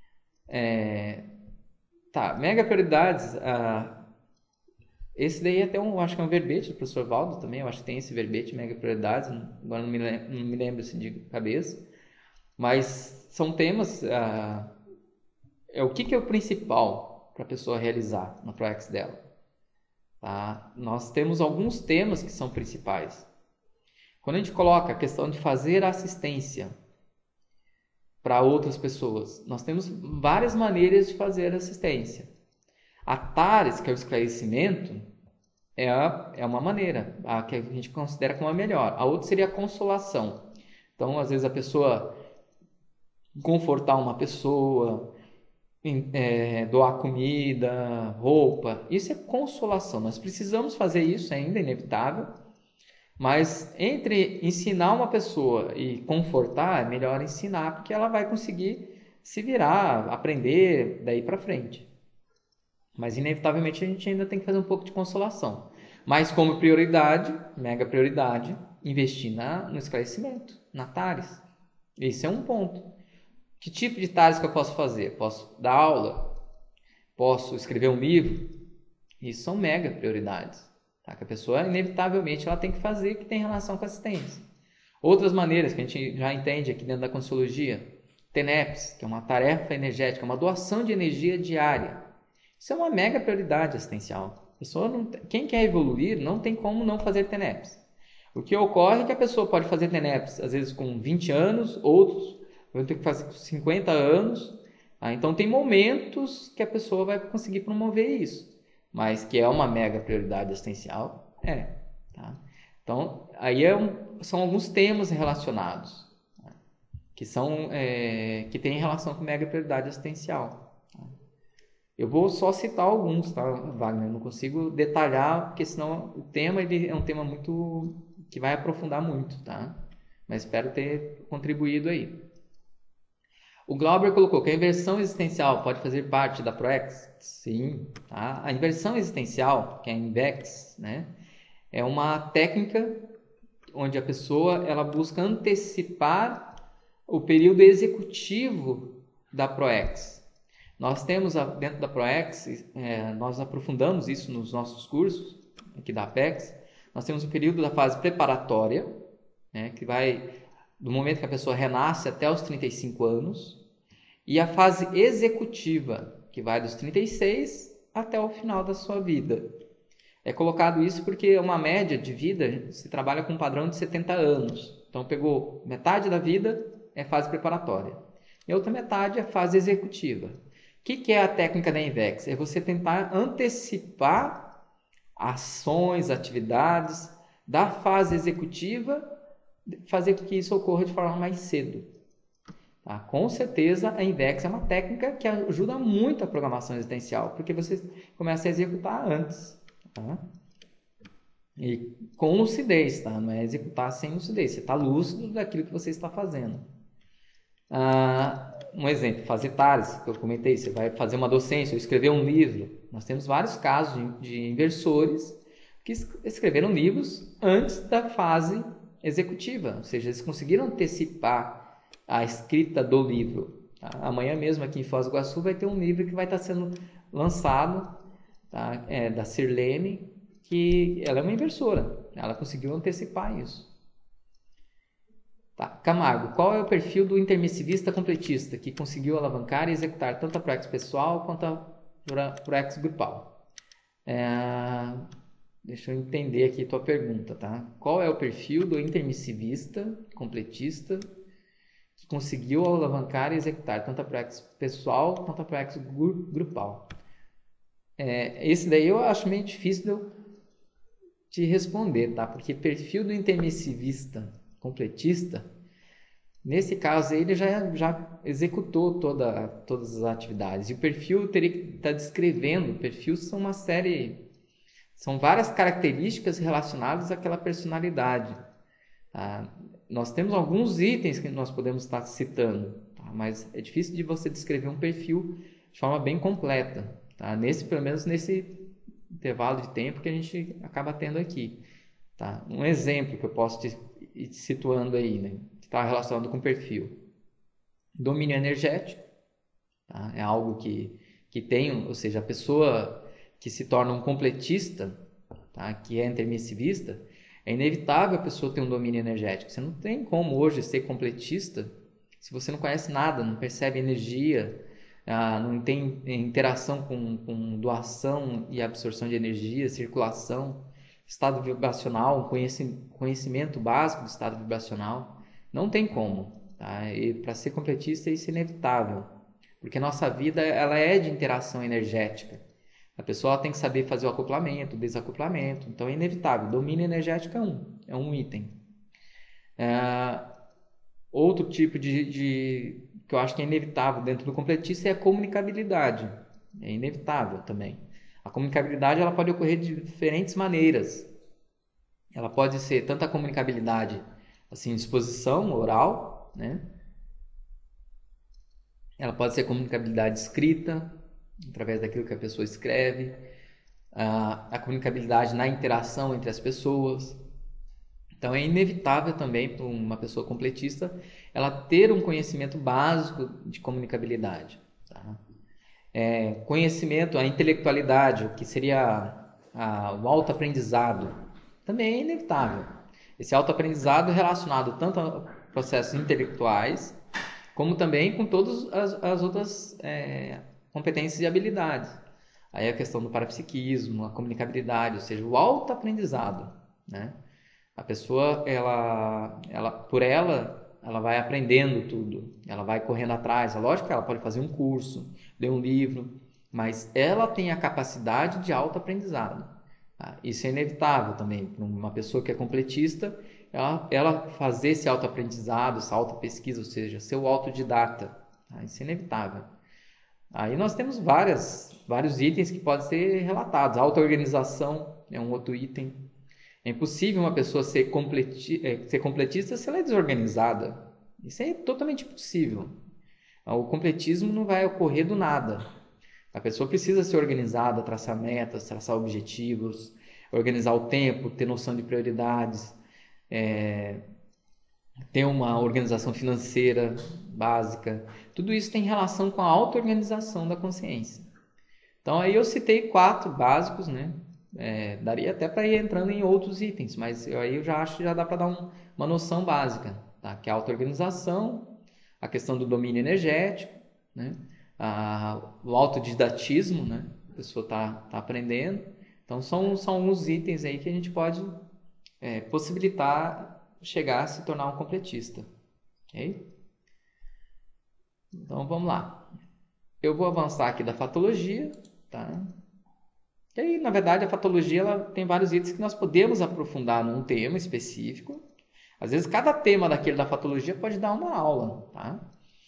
É... Tá, mega prioridades... Ah... Esse daí é até um, acho que é um verbete do professor Valdo também, eu acho que tem esse verbete, mega prioridades, agora não me lembro, não me lembro assim de cabeça, mas são temas, ah, é o que, que é o principal para a pessoa realizar na ProEx dela. Tá? Nós temos alguns temas que são principais. Quando a gente coloca a questão de fazer assistência para outras pessoas, nós temos várias maneiras de fazer assistência. A TARES, que é o esclarecimento, é, a, é uma maneira, a que a gente considera como a melhor. A outra seria a consolação. Então, às vezes, a pessoa confortar uma pessoa, é, doar comida, roupa, isso é consolação. Nós precisamos fazer isso ainda, é inevitável. Mas entre ensinar uma pessoa e confortar, é melhor ensinar, porque ela vai conseguir se virar, aprender daí para frente. Mas, inevitavelmente, a gente ainda tem que fazer um pouco de consolação. Mas, como prioridade, mega prioridade, investir na, no esclarecimento, na TARES. Esse é um ponto. Que tipo de TARES que eu posso fazer? Posso dar aula? Posso escrever um livro? Isso são mega prioridades. Tá? Que a pessoa, inevitavelmente, ela tem que fazer que tem relação com assistência. Outras maneiras que a gente já entende aqui dentro da Consciologia. T N E P S, que é uma tarefa energética, uma doação de energia diária. Isso é uma mega prioridade assistencial. A pessoa não, quem quer evoluir não tem como não fazer T N E P S. O que ocorre é que a pessoa pode fazer T N E P S às vezes com vinte anos, outros vão ter que fazer com cinquenta anos. Tá? Então tem momentos que a pessoa vai conseguir promover isso. Mas que é uma mega prioridade assistencial, é. Tá? Então aí é um, são alguns temas relacionados, tá? que, são, é, que têm relação com mega prioridade assistencial. Eu vou só citar alguns, tá, Wagner? Eu não consigo detalhar, porque senão o tema ele é um tema muito que vai aprofundar muito, tá? Mas espero ter contribuído aí. O Glauber colocou que a inversão existencial pode fazer parte da ProEx? Sim, tá? A inversão existencial, que é a INVEX, né? É uma técnica onde a pessoa ela busca antecipar o período executivo da ProEx. Nós temos dentro da ProEx, é, nós aprofundamos isso nos nossos cursos aqui da Apex. Nós temos o período da fase preparatória, né, que vai do momento que a pessoa renasce até os trinta e cinco anos, e a fase executiva, que vai dos trinta e seis até o final da sua vida. É colocado isso porque é uma média de vida, se trabalha com um padrão de setenta anos. Então pegou metade da vida é fase preparatória, e a outra metade é fase executiva. O que, que é a técnica da INVEX? É você tentar antecipar ações, atividades da fase executiva, fazer com que isso ocorra de forma mais cedo. Tá? Com certeza, a INVEX é uma técnica que ajuda muito a programação existencial, porque você começa a executar antes. Tá? E com lucidez, tá? Não é executar sem lucidez. Você está lúcido daquilo que você está fazendo. Ah, um exemplo, fazer TARES, que eu comentei, você vai fazer uma docência ou escrever um livro. Nós temos vários casos de, de inversores que escreveram livros antes da fase executiva, ou seja, eles conseguiram antecipar a escrita do livro. Tá? Amanhã mesmo aqui em Foz do Iguaçu vai ter um livro que vai estar sendo lançado, tá? É, da Sirlene, que ela é uma inversora, ela conseguiu antecipar isso. Tá. Camargo, qual é o perfil do intermissivista completista que conseguiu alavancar e executar tanto a ProEx pessoal quanto a ProEx grupal? É... deixa eu entender aqui a tua pergunta, tá? Qual é o perfil do intermissivista, completista, que conseguiu alavancar e executar tanto a Proex pessoal quanto a Proex grupal? É, esse daí eu acho meio difícil de eu te responder, tá? Porque perfil do intermissivista, completista, nesse caso ele já, já executou toda, todas as atividades. E o perfil teria que estar descrevendo. Perfis são uma série, são várias características relacionadas àquela personalidade. Tá? Nós temos alguns itens que nós podemos estar citando, tá? Mas é difícil de você descrever um perfil de forma bem completa. Tá? Nesse, pelo menos nesse intervalo de tempo que a gente acaba tendo aqui. Tá? Um exemplo que eu posso te ir situando aí, né? Que está relacionado com o perfil. Domínio energético. Tá? É algo que, que tem, ou seja, a pessoa que se torna um completista, tá? Que é intermissivista, é inevitável a pessoa ter um domínio energético. Você não tem como hoje ser completista se você não conhece nada, não percebe energia, ah, não tem interação com, com doação e absorção de energia, circulação, estado vibracional, conhecimento básico do estado vibracional. Não tem como. Tá? E para ser completista isso é inevitável, porque a nossa vida ela é de interação energética. A pessoa tem que saber fazer o acoplamento, o desacoplamento. Então é inevitável. Domínio energético é um, é um item. É, outro tipo de, de que eu acho que é inevitável dentro do completista é a comunicabilidade. É inevitável também. A comunicabilidade ela pode ocorrer de diferentes maneiras. Ela pode ser tanto a comunicabilidade assim, exposição oral, né? Ela pode ser comunicabilidade escrita, através daquilo que a pessoa escreve, a, a comunicabilidade na interação entre as pessoas. Então é inevitável também para uma pessoa completista ela ter um conhecimento básico de comunicabilidade. Tá? É, conhecimento, a intelectualidade, o que seria a, o autoaprendizado, também é inevitável. Esse autoaprendizado é relacionado tanto a processos intelectuais, como também com todas as, as outras é, competências e habilidades. Aí a questão do parapsiquismo, a comunicabilidade, ou seja, o autoaprendizado, né? A pessoa, ela, ela, por ela, ela vai aprendendo tudo, ela vai correndo atrás. É lógico que ela pode fazer um curso, ler um livro, mas ela tem a capacidade de autoaprendizado. Tá? Isso é inevitável também para uma pessoa que é completista, ela, ela fazer esse autoaprendizado, essa autopesquisa, ou seja, ser o autodidata. Tá? Isso é inevitável. Aí nós temos várias, vários itens que podem ser relatados. A auto-organização é um outro item. É impossível uma pessoa ser, completi, ser completista se ela é desorganizada. Isso é totalmente impossível. O completismo não vai ocorrer do nada. A pessoa precisa ser organizada, traçar metas, traçar objetivos, organizar o tempo, ter noção de prioridades, é, ter uma organização financeira básica. Tudo isso tem relação com a auto-organização da consciência. Então aí eu citei quatro básicos, né? É, daria até para ir entrando em outros itens, mas eu, aí eu já acho que já dá para dar um, uma noção básica, tá? Que é a auto-organização, a questão do domínio energético, né? a, o autodidatismo, né? A pessoa está tá aprendendo. Então são, são alguns itens aí que a gente pode é, possibilitar chegar a se tornar um completista. Ok? Então vamos lá. Eu vou avançar aqui da fatologia, tá? E aí, na verdade, a fatologia ela tem vários itens que nós podemos aprofundar num tema específico. Às vezes, cada tema daquele da fatologia pode dar uma aula, tá?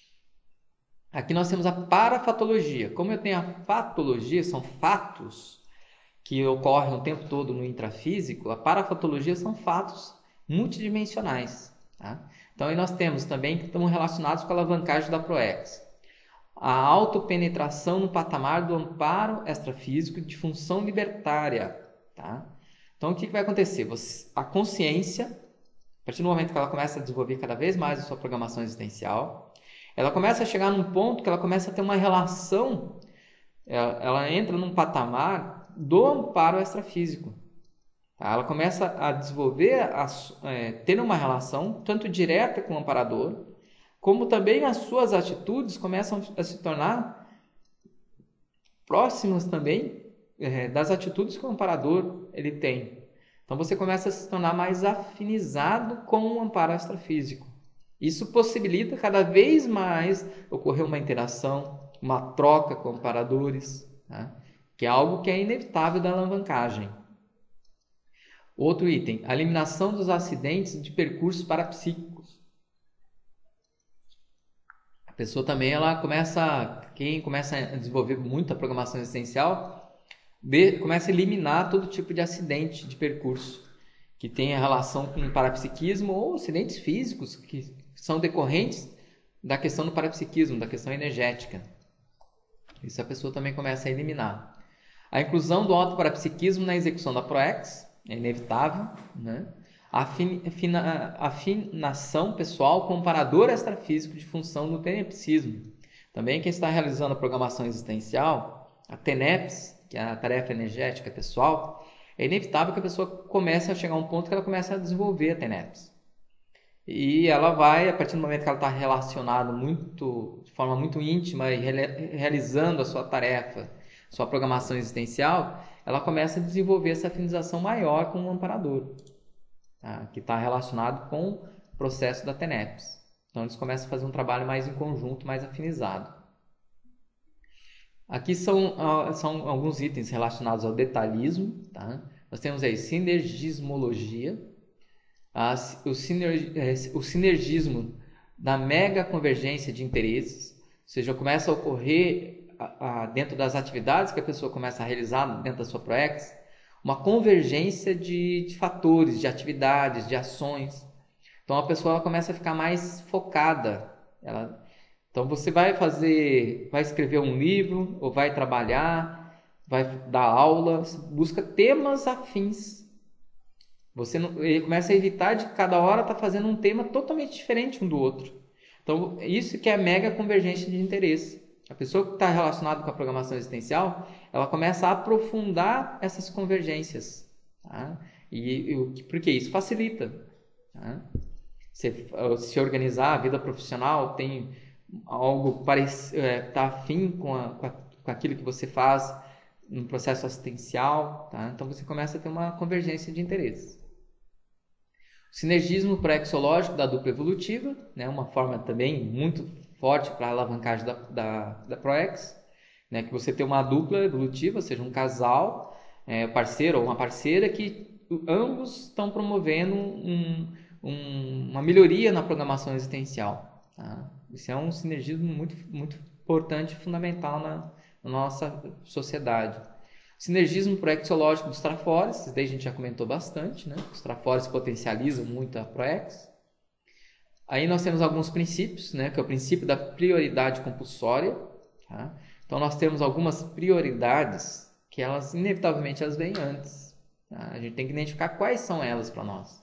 Aqui nós temos a parafatologia. Como eu tenho a fatologia, são fatos que ocorrem o tempo todo no intrafísico, a parafatologia são fatos multidimensionais, tá? Então, aí nós temos também que estão relacionados com a alavancagem da Proex. A autopenetração no patamar do amparo extrafísico de função libertária. Tá? Então, o que, que vai acontecer? Você, a consciência, a partir do momento que ela começa a desenvolver cada vez mais a sua programação existencial, ela começa a chegar num ponto que ela começa a ter uma relação, ela, ela entra num patamar do amparo extrafísico. Tá? Ela começa a desenvolver, a, é, ter uma relação tanto direta com o amparador, como também as suas atitudes começam a se tornar próximas também é, das atitudes que o amparador ele tem. Então você começa a se tornar mais afinizado com o amparo extrafísico. Isso possibilita cada vez mais ocorrer uma interação, uma troca com amparadores, tá? Que é algo que é inevitável da alavancagem. Outro item, a eliminação dos acidentes de percursos parapsíquicos. A pessoa também, ela começa, quem começa a desenvolver muito a programação existencial, começa a eliminar todo tipo de acidente de percurso que tenha relação com o parapsiquismo ou acidentes físicos que são decorrentes da questão do parapsiquismo, da questão energética. Isso a pessoa também começa a eliminar. A inclusão do autoparapsiquismo na execução da ProEx é inevitável, né? A afina, afinação pessoal com o parador extrafísico de função do tenepsismo. Também quem está realizando a programação existencial, a TENEPS, que é a tarefa energética pessoal, é inevitável que a pessoa comece a chegar a um ponto que ela comece a desenvolver a TENEPS. E ela vai, a partir do momento que ela está relacionada muito, de forma muito íntima e realizando a sua tarefa, sua programação existencial, ela começa a desenvolver essa afinização maior com o amparador, tá? Que está relacionado com o processo da TENEPS. Então eles começam a fazer um trabalho mais em conjunto, mais afinizado. Aqui são, são alguns itens relacionados ao detalhismo, tá? Nós temos aí sinergismologia, a, o, sinerg, o sinergismo da mega convergência de interesses, ou seja, começa a ocorrer a, a, dentro das atividades que a pessoa começa a realizar dentro da sua ProEx, uma convergência de, de fatores, de atividades, de ações. Então a pessoa ela começa a ficar mais focada. Ela, então você vai fazer, vai escrever um livro, ou vai trabalhar, vai dar aula, busca temas afins. Você não, ele começa a evitar de cada hora estar tá fazendo um tema totalmente diferente um do outro. Então isso que é a mega convergência de interesse. A pessoa que está relacionada com a programação existencial, ela começa a aprofundar essas convergências, tá? E, e porque isso facilita, tá? Se, se organizar a vida profissional, tem algo parecido, é, tá afim com, a, com, a, com aquilo que você faz no processo assistencial, tá? Então você começa a ter uma convergência de interesses. O sinergismo pré-exológico da dupla evolutiva, né? Uma forma também muito forte para a alavancagem da, da, da ProEx, né? Que você tem uma dupla evolutiva, seja um casal, é, parceiro ou uma parceira, que ambos estão promovendo um, um, uma melhoria na programação existencial, tá? Isso é um sinergismo muito, muito importante e fundamental na, na nossa sociedade. Sinergismo proexológico dos trafores, isso daí a gente já comentou bastante, né? Os trafores potencializam muito a ProEx. Aí nós temos alguns princípios, né? Que é o princípio da prioridade compulsória, tá? Então nós temos algumas prioridades que elas inevitavelmente elas vêm antes, tá? A gente tem que identificar quais são elas para nós.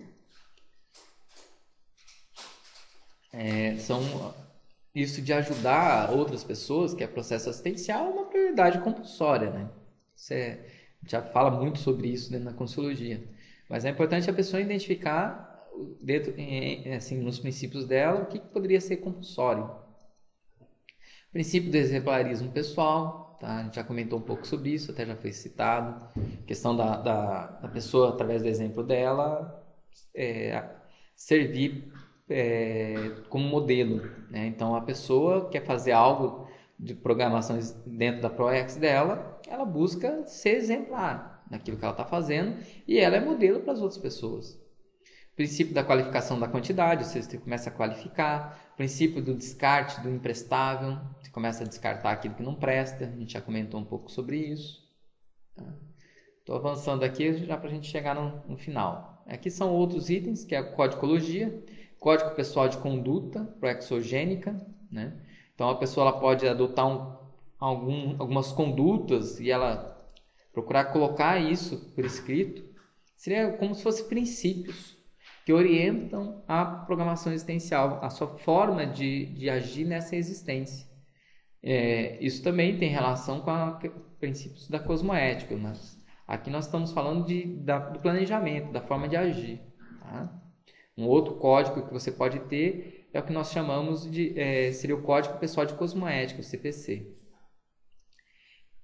É, são isso de ajudar outras pessoas, que é processo assistencial, é uma prioridade compulsória, né? Isso é, a gente já fala muito sobre isso dentro da Consciologia. Mas é importante a pessoa identificar dentro, assim, nos princípios dela o que, que poderia ser compulsório. Princípio do exemplarismo pessoal, tá? A gente já comentou um pouco sobre isso, até já foi citado. A questão da, da, da pessoa, através do exemplo dela, é, servir é, como modelo, né? Então a pessoa quer fazer algo de programação dentro da ProEx dela, ela busca ser exemplar naquilo que ela está fazendo e ela é modelo para as outras pessoas. Princípio da qualificação da quantidade, ou seja, você começa a qualificar. Princípio do descarte do imprestável, você começa a descartar aquilo que não presta, a gente já comentou um pouco sobre isso. Estou tá? avançando aqui já para a gente chegar no, no final. Aqui são outros itens, que é a codicologia, código pessoal de conduta proexogênica, né? Então a pessoa ela pode adotar um, algum, algumas condutas e ela procurar colocar isso por escrito. Seria como se fossem princípios que orientam a programação existencial, a sua forma de, de agir nessa existência. É, isso também tem relação com os princípios da cosmoética, mas aqui nós estamos falando de, da, do planejamento, da forma de agir, tá? Um outro código que você pode ter é o que nós chamamos de, é, seria o Código Pessoal de Cosmoética, o C P C.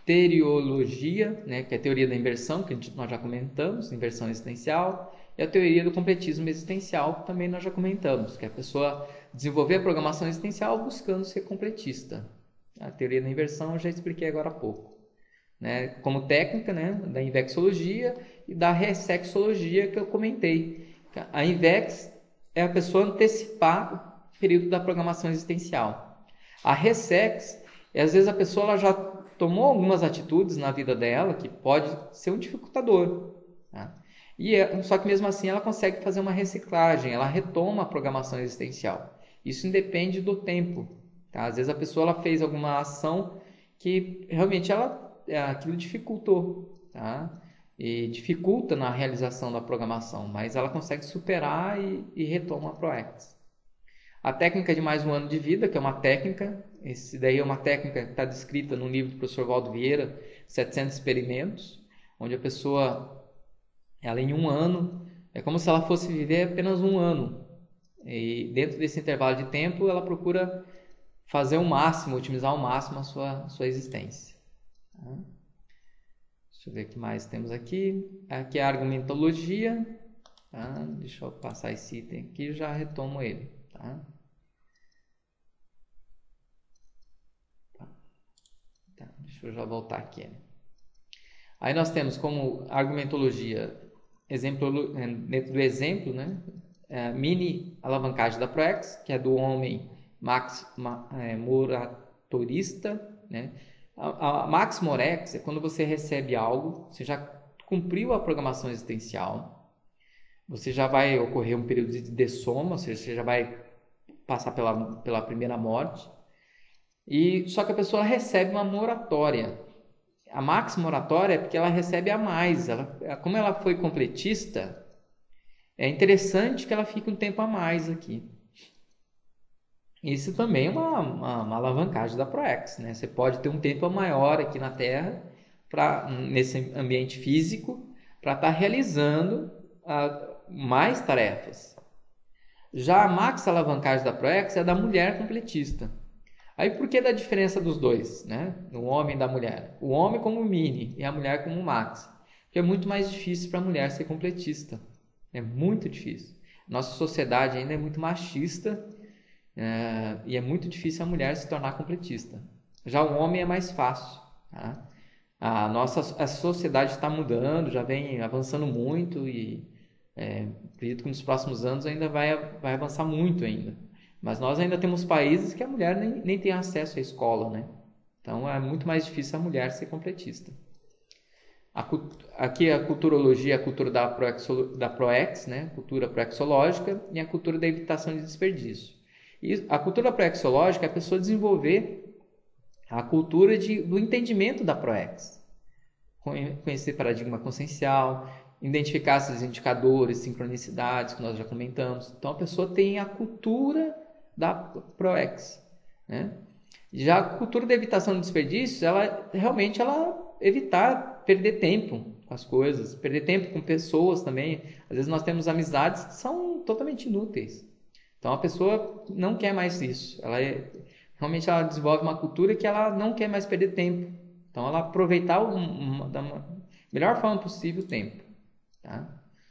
teriologia, né, que é a teoria da inversão, que a gente, nós já comentamos, inversão existencial, e a teoria do completismo existencial, que também nós já comentamos, que é a pessoa desenvolver a programação existencial buscando ser completista. A teoria da inversão eu já expliquei agora há pouco. Né, como técnica, né, da invexologia e da ressexologia que eu comentei. A invex é a pessoa antecipar o período da programação existencial. A ressex é, às vezes, a pessoa ela já tomou algumas atitudes na vida dela que pode ser um dificultador. Tá? E é, só que mesmo assim ela consegue fazer uma reciclagem, ela retoma a programação existencial. Isso independe do tempo. Tá? Às vezes a pessoa ela fez alguma ação que realmente ela, aquilo dificultou. Tá? E dificulta na realização da programação, mas ela consegue superar e, e retoma a ProEx. A técnica de mais um ano de vida, que é uma técnica, esse daí é uma técnica que está descrita no livro do professor Valdo Vieira, setecentos experimentos, onde a pessoa, ela em um ano, é como se ela fosse viver apenas um ano. E dentro desse intervalo de tempo, ela procura fazer o máximo, otimizar ao máximo a sua, sua existência. Tá? Deixa eu ver o que mais temos aqui. Aqui é a argumentologia. Tá? Deixa eu passar esse item aqui e já retomo ele. Tá? Tá. Tá. Deixa eu já voltar aqui. Aí nós temos como argumentologia, exemplo, dentro do exemplo, né? É, mini alavancagem da ProEx, que é do homem Max é, Moratorista, né? A, a Max Morex é quando você recebe algo, você já cumpriu a programação existencial, você já vai ocorrer um período de dessoma, ou seja, você já vai passar pela, pela primeira morte, e só que a pessoa recebe uma moratória. A Max Moratória é porque ela recebe a mais, ela, como ela foi completista, é interessante que ela fique um tempo a mais aqui. Isso também é uma, uma, uma alavancagem da ProEx, né? Você pode ter um tempo maior aqui na Terra, pra, nesse ambiente físico, para estar tá realizando a, mais tarefas. Já a max alavancagem da ProEx é da mulher completista. Aí por que da diferença dos dois, né? O homem e da mulher? O homem como mini e a mulher como max. Porque é muito mais difícil para a mulher ser completista. É muito difícil. Nossa sociedade ainda é muito machista. É, e é muito difícil a mulher se tornar completista. Já o homem é mais fácil. Tá? A nossa a sociedade está mudando, já vem avançando muito e é, acredito que nos próximos anos ainda vai, vai avançar muito ainda. Mas nós ainda temos países que a mulher nem, nem tem acesso à escola, né? Então é muito mais difícil a mulher ser completista. A, aqui a culturologia é a cultura da ProEx, da ProEx, né? Cultura proexológica, e a cultura da evitação de desperdício. E a cultura proexológica é a pessoa desenvolver a cultura de, do entendimento da ProEx. Conhecer paradigma consciencial, identificar esses indicadores, sincronicidades que nós já comentamos. Então a pessoa tem a cultura da ProEx. Né? Já a cultura da evitação de desperdício, ela realmente ela evitar perder tempo com as coisas, perder tempo com pessoas também. Às vezes nós temos amizades que são totalmente inúteis. Então a pessoa não quer mais isso. Ela é, realmente ela desenvolve uma cultura que ela não quer mais perder tempo. Então ela aproveitar uma, da melhor forma possível o tempo. Tá?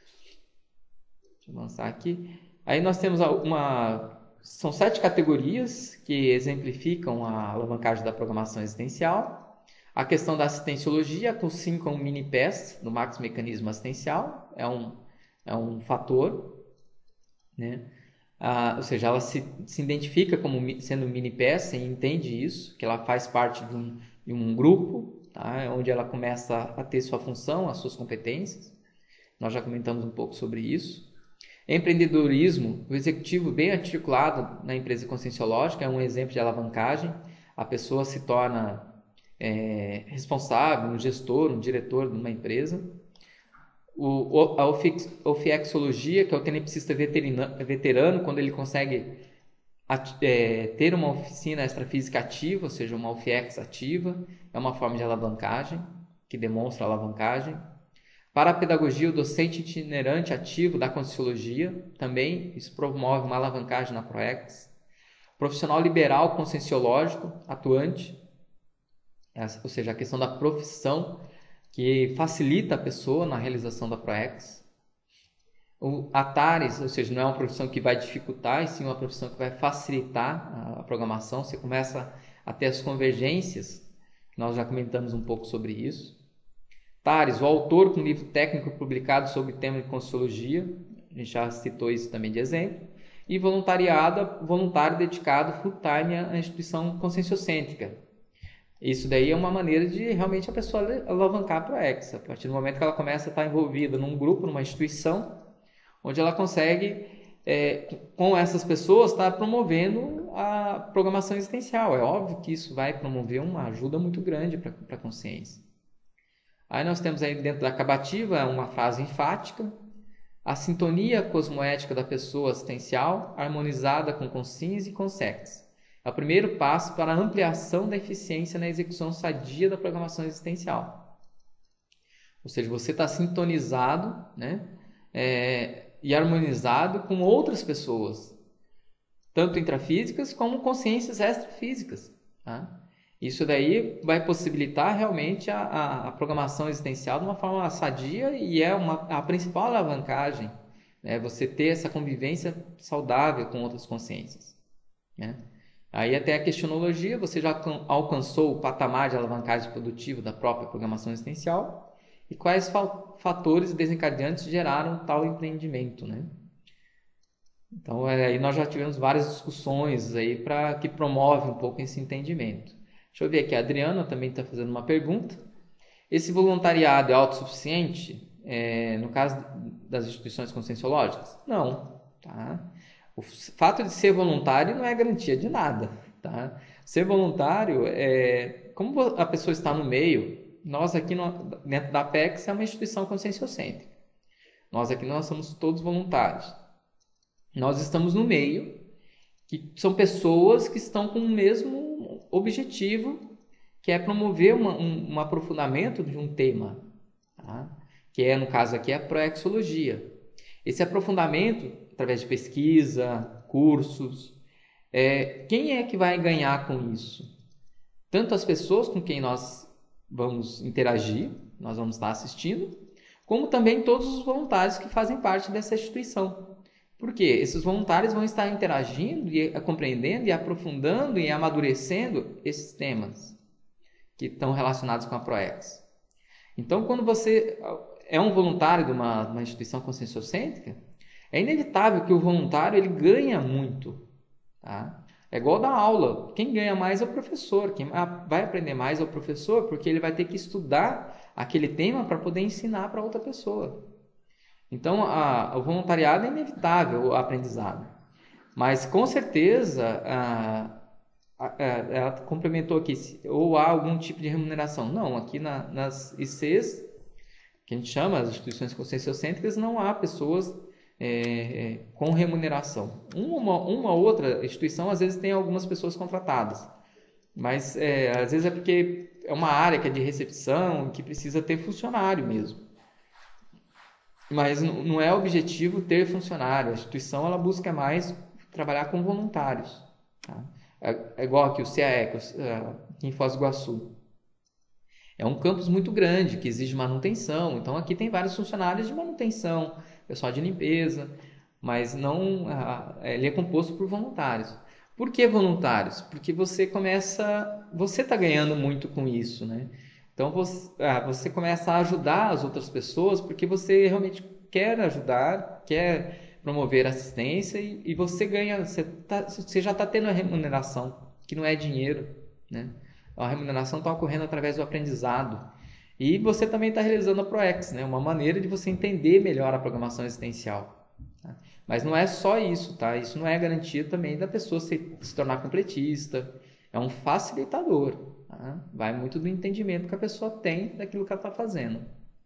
Deixa eu avançar aqui. Aí nós temos uma... São sete categorias que exemplificam a alavancagem da programação existencial. A questão da assistenciologia, com cinco mini P E S, no Max Mecanismo Assistencial, é um, é um fator, né? Ah, ou seja, ela se, se identifica como sendo mini P E S e entende isso, que ela faz parte de um, de um grupo, tá? Onde ela começa a ter sua função, as suas competências. Nós já comentamos um pouco sobre isso. Empreendedorismo, o executivo bem articulado na empresa conscienciológica é um exemplo de alavancagem. A pessoa se torna é, responsável, um gestor, um diretor de uma empresa. O, a ofiexologia, que é o tenepsista veterano, quando ele consegue é, ter uma oficina extrafísica ativa, ou seja, uma ofiex ativa, é uma forma de alavancagem, que demonstra alavancagem. Para a pedagogia, o docente itinerante ativo da conscienciologia, também isso promove uma alavancagem na ProEx. Profissional liberal conscienciológico atuante. ou seja, a questão da profissão que facilita a pessoa na realização da ProEx. O Atares, ou seja, não é uma profissão que vai dificultar, e sim uma profissão que vai facilitar a programação. Você começa a ter as convergências, nós já comentamos um pouco sobre isso. Tares, o autor com livro técnico publicado sobre o tema de Conscienciologia, a gente já citou isso também de exemplo. E voluntariado, voluntário dedicado full time à instituição conscienciocêntrica. Isso daí é uma maneira de realmente a pessoa alavancar a ProEx. A partir do momento que ela começa a estar envolvida num grupo, numa instituição, onde ela consegue, é, com essas pessoas, estar promovendo a programação existencial. É óbvio que isso vai promover uma ajuda muito grande para a consciência. Aí nós temos aí dentro da acabativa uma fase enfática, a sintonia cosmoética da pessoa assistencial, harmonizada com consciência e com sex. É o primeiro passo para a ampliação da eficiência na execução sadia da programação existencial. Ou seja, você está sintonizado, né, é, e harmonizado com outras pessoas, tanto intrafísicas como consciências extrafísicas. Tá? Isso daí vai possibilitar realmente a, a, a programação existencial de uma forma sadia e é uma, a principal alavancagem, né, você ter essa convivência saudável com outras consciências. Né? Aí até a questionologia, você já alcançou o patamar de alavancagem produtiva da própria programação existencial e quais fatores desencadeantes geraram tal empreendimento, né? Então aí nós já tivemos várias discussões aí para que promove um pouco esse entendimento. Deixa eu ver aqui, a Adriana também está fazendo uma pergunta. Esse voluntariado é autossuficiente é, no caso das instituições conscienciológicas? Não, tá? O fato de ser voluntário não é garantia de nada, tá? Ser voluntário é... Como a pessoa está no meio, nós aqui no, dentro da Apex é uma instituição conscienciocêntrica. Nós aqui nós somos todos voluntários. Nós estamos no meio, que são pessoas que estão com o mesmo objetivo, que é promover uma, um, um aprofundamento de um tema, tá? Que é, no caso aqui, a proexologia. Esse aprofundamento através de pesquisa, cursos. É, quem é que vai ganhar com isso? Tanto as pessoas com quem nós vamos interagir, nós vamos estar assistindo, como também todos os voluntários que fazem parte dessa instituição. Por quê? Esses voluntários vão estar interagindo e compreendendo e aprofundando e amadurecendo esses temas que estão relacionados com a ProEx. Então, quando você é um voluntário de uma, uma instituição conscienciocêntrica, é inevitável que o voluntário ele ganha muito. Tá? É igual dar aula. Quem ganha mais é o professor. Quem vai aprender mais é o professor, porque ele vai ter que estudar aquele tema para poder ensinar para outra pessoa. Então, a, o voluntariado é inevitável, o aprendizado. Mas, com certeza, a, a, a, ela complementou aqui, ou há algum tipo de remuneração. Não, aqui na, nas I Cs, que a gente chama, as instituições conscienciocêntricas, não há pessoas... É, é, com remuneração. Uma, uma outra instituição, às vezes, tem algumas pessoas contratadas, mas é, às vezes é porque é uma área que é de recepção, que precisa ter funcionário mesmo. Mas não, não é objetivo ter funcionário. A instituição ela busca mais trabalhar com voluntários. Tá? É, é igual aqui o C A E C, aqui em Foz do Iguaçu. É um campus muito grande, que exige manutenção. Então, aqui tem vários funcionários de manutenção, pessoal de limpeza, mas não, ele é composto por voluntários. Por que voluntários? Porque você começa, você está ganhando muito com isso, né? Então você, você começa a ajudar as outras pessoas porque você realmente quer ajudar, quer promover assistência e, e você ganha, você, tá, você já está tendo a remuneração, que não é dinheiro, né? A remuneração está ocorrendo através do aprendizado. E você também está realizando a ProEx, né? Uma maneira de você entender melhor a programação existencial. Tá? Mas não é só isso, tá? Isso não é garantia também da pessoa se, se tornar completista. É um facilitador. Tá? Vai muito do entendimento que a pessoa tem daquilo que ela está fazendo.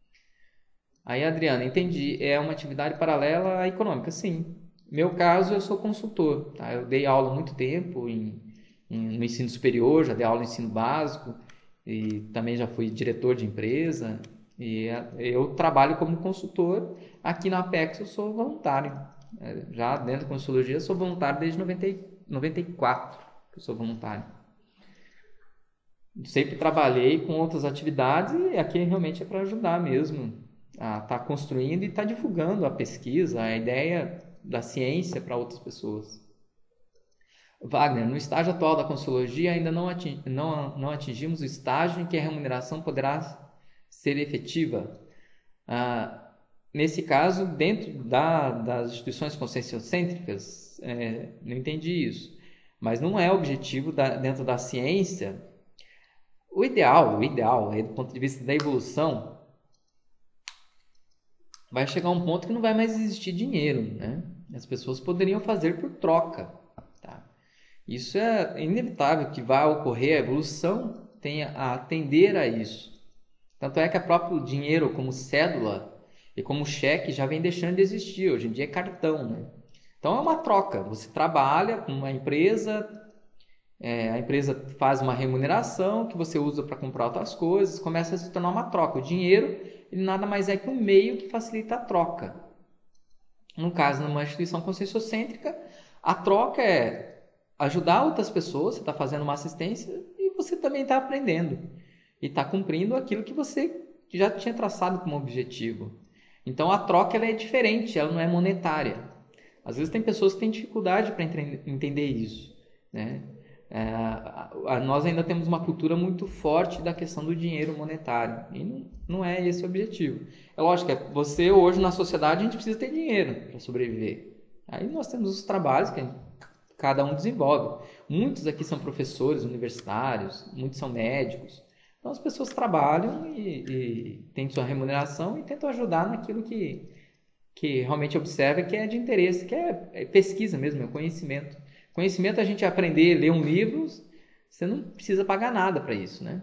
Aí, Adriana, entendi. É uma atividade paralela à econômica? Sim. No meu caso, eu sou consultor. Tá? Eu dei aula há muito tempo em, em, no ensino superior, já dei aula no ensino básico. E também já fui diretor de empresa e eu trabalho como consultor. Aqui na Apex eu sou voluntário, já dentro da Conscienciologia eu sou voluntário desde noventa e quatro que eu sou voluntário. sempre trabalhei com outras atividades e aqui realmente é para ajudar mesmo a estar construindo e estar divulgando a pesquisa, a ideia da ciência para outras pessoas. Wagner, no estágio atual da Consciologia ainda não, ating, não, não atingimos o estágio em que a remuneração poderá ser efetiva. Ah, nesse caso, dentro da, das instituições conscienciocêntricas, é, não entendi isso, mas não é objetivo da, dentro da ciência. O ideal, o ideal, do ponto de vista da evolução, vai chegar um ponto que não vai mais existir dinheiro, né? As pessoas poderiam fazer por troca, tá? Isso é inevitável que vai ocorrer, a evolução tem a atender a isso. Tanto é que o próprio dinheiro como cédula e como cheque já vem deixando de existir, hoje em dia é cartão, né? Então é uma troca, você trabalha com uma empresa, é, a empresa faz uma remuneração que você usa para comprar outras coisas, começa a se tornar uma troca. O dinheiro, ele nada mais é que um meio que facilita a troca. No caso, numa instituição conscienciocêntrica, a troca é ajudar outras pessoas, você está fazendo uma assistência e você também está aprendendo. E está cumprindo aquilo que você já tinha traçado como objetivo. Então, a troca ela é diferente, ela não é monetária. Às vezes tem pessoas que têm dificuldade para entender isso, né? É, nós ainda temos uma cultura muito forte da questão do dinheiro monetário e não, não é esse o objetivo. É lógico que você hoje na sociedade a gente precisa ter dinheiro para sobreviver. Aí nós temos os trabalhos que cada um desenvolve. Muitos aqui são professores universitários, muitos são médicos. Então as pessoas trabalham e, e têm sua remuneração e tentam ajudar naquilo que, que realmente observa que é de interesse, que é, é pesquisa mesmo, é conhecimento. Conhecimento, a gente aprender a ler um livro, você não precisa pagar nada para isso, né?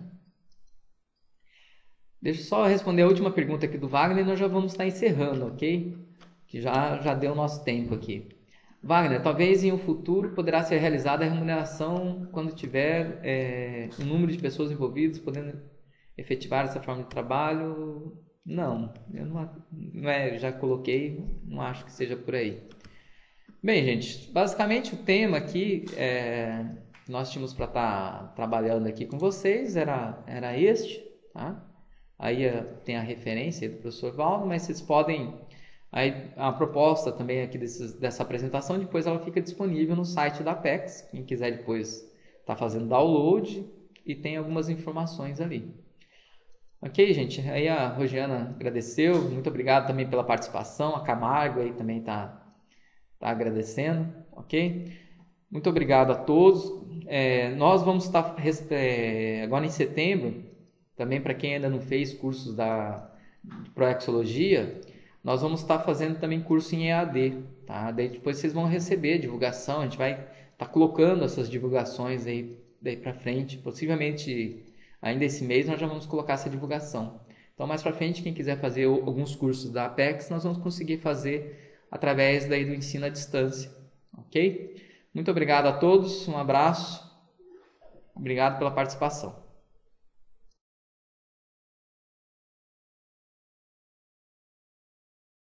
Deixa eu só responder a última pergunta aqui do Wagner e nós já vamos estar encerrando, ok? Que já, já deu o nosso tempo aqui. Wagner, talvez em um futuro poderá ser realizada a remuneração quando tiver é, um número de pessoas envolvidas podendo efetivar essa forma de trabalho? Não, eu não, não é, já coloquei, não acho que seja por aí. Bem, gente, basicamente o tema aqui é, que nós tínhamos para estar tá trabalhando aqui com vocês era, era este, tá? Aí tem a referência do professor Valdo, mas vocês podem, aí, a proposta também aqui desses, dessa apresentação, depois ela fica disponível no site da Apex, quem quiser depois tá fazendo download e tem algumas informações ali. Ok, gente, aí a Rosiana agradeceu, muito obrigado também pela participação, a Camargo aí também está tá agradecendo, ok? Muito obrigado a todos. É, nós vamos estar é, agora em setembro, também para quem ainda não fez cursos da Proexologia, nós vamos estar fazendo também curso em E A D, tá? Daí depois vocês vão receber divulgação, a gente vai estar tá colocando essas divulgações aí daí para frente, possivelmente ainda esse mês nós já vamos colocar essa divulgação. Então mais para frente, quem quiser fazer alguns cursos da Apex, nós vamos conseguir fazer através daí do ensino à distância, ok? Muito obrigado a todos, um abraço, obrigado pela participação.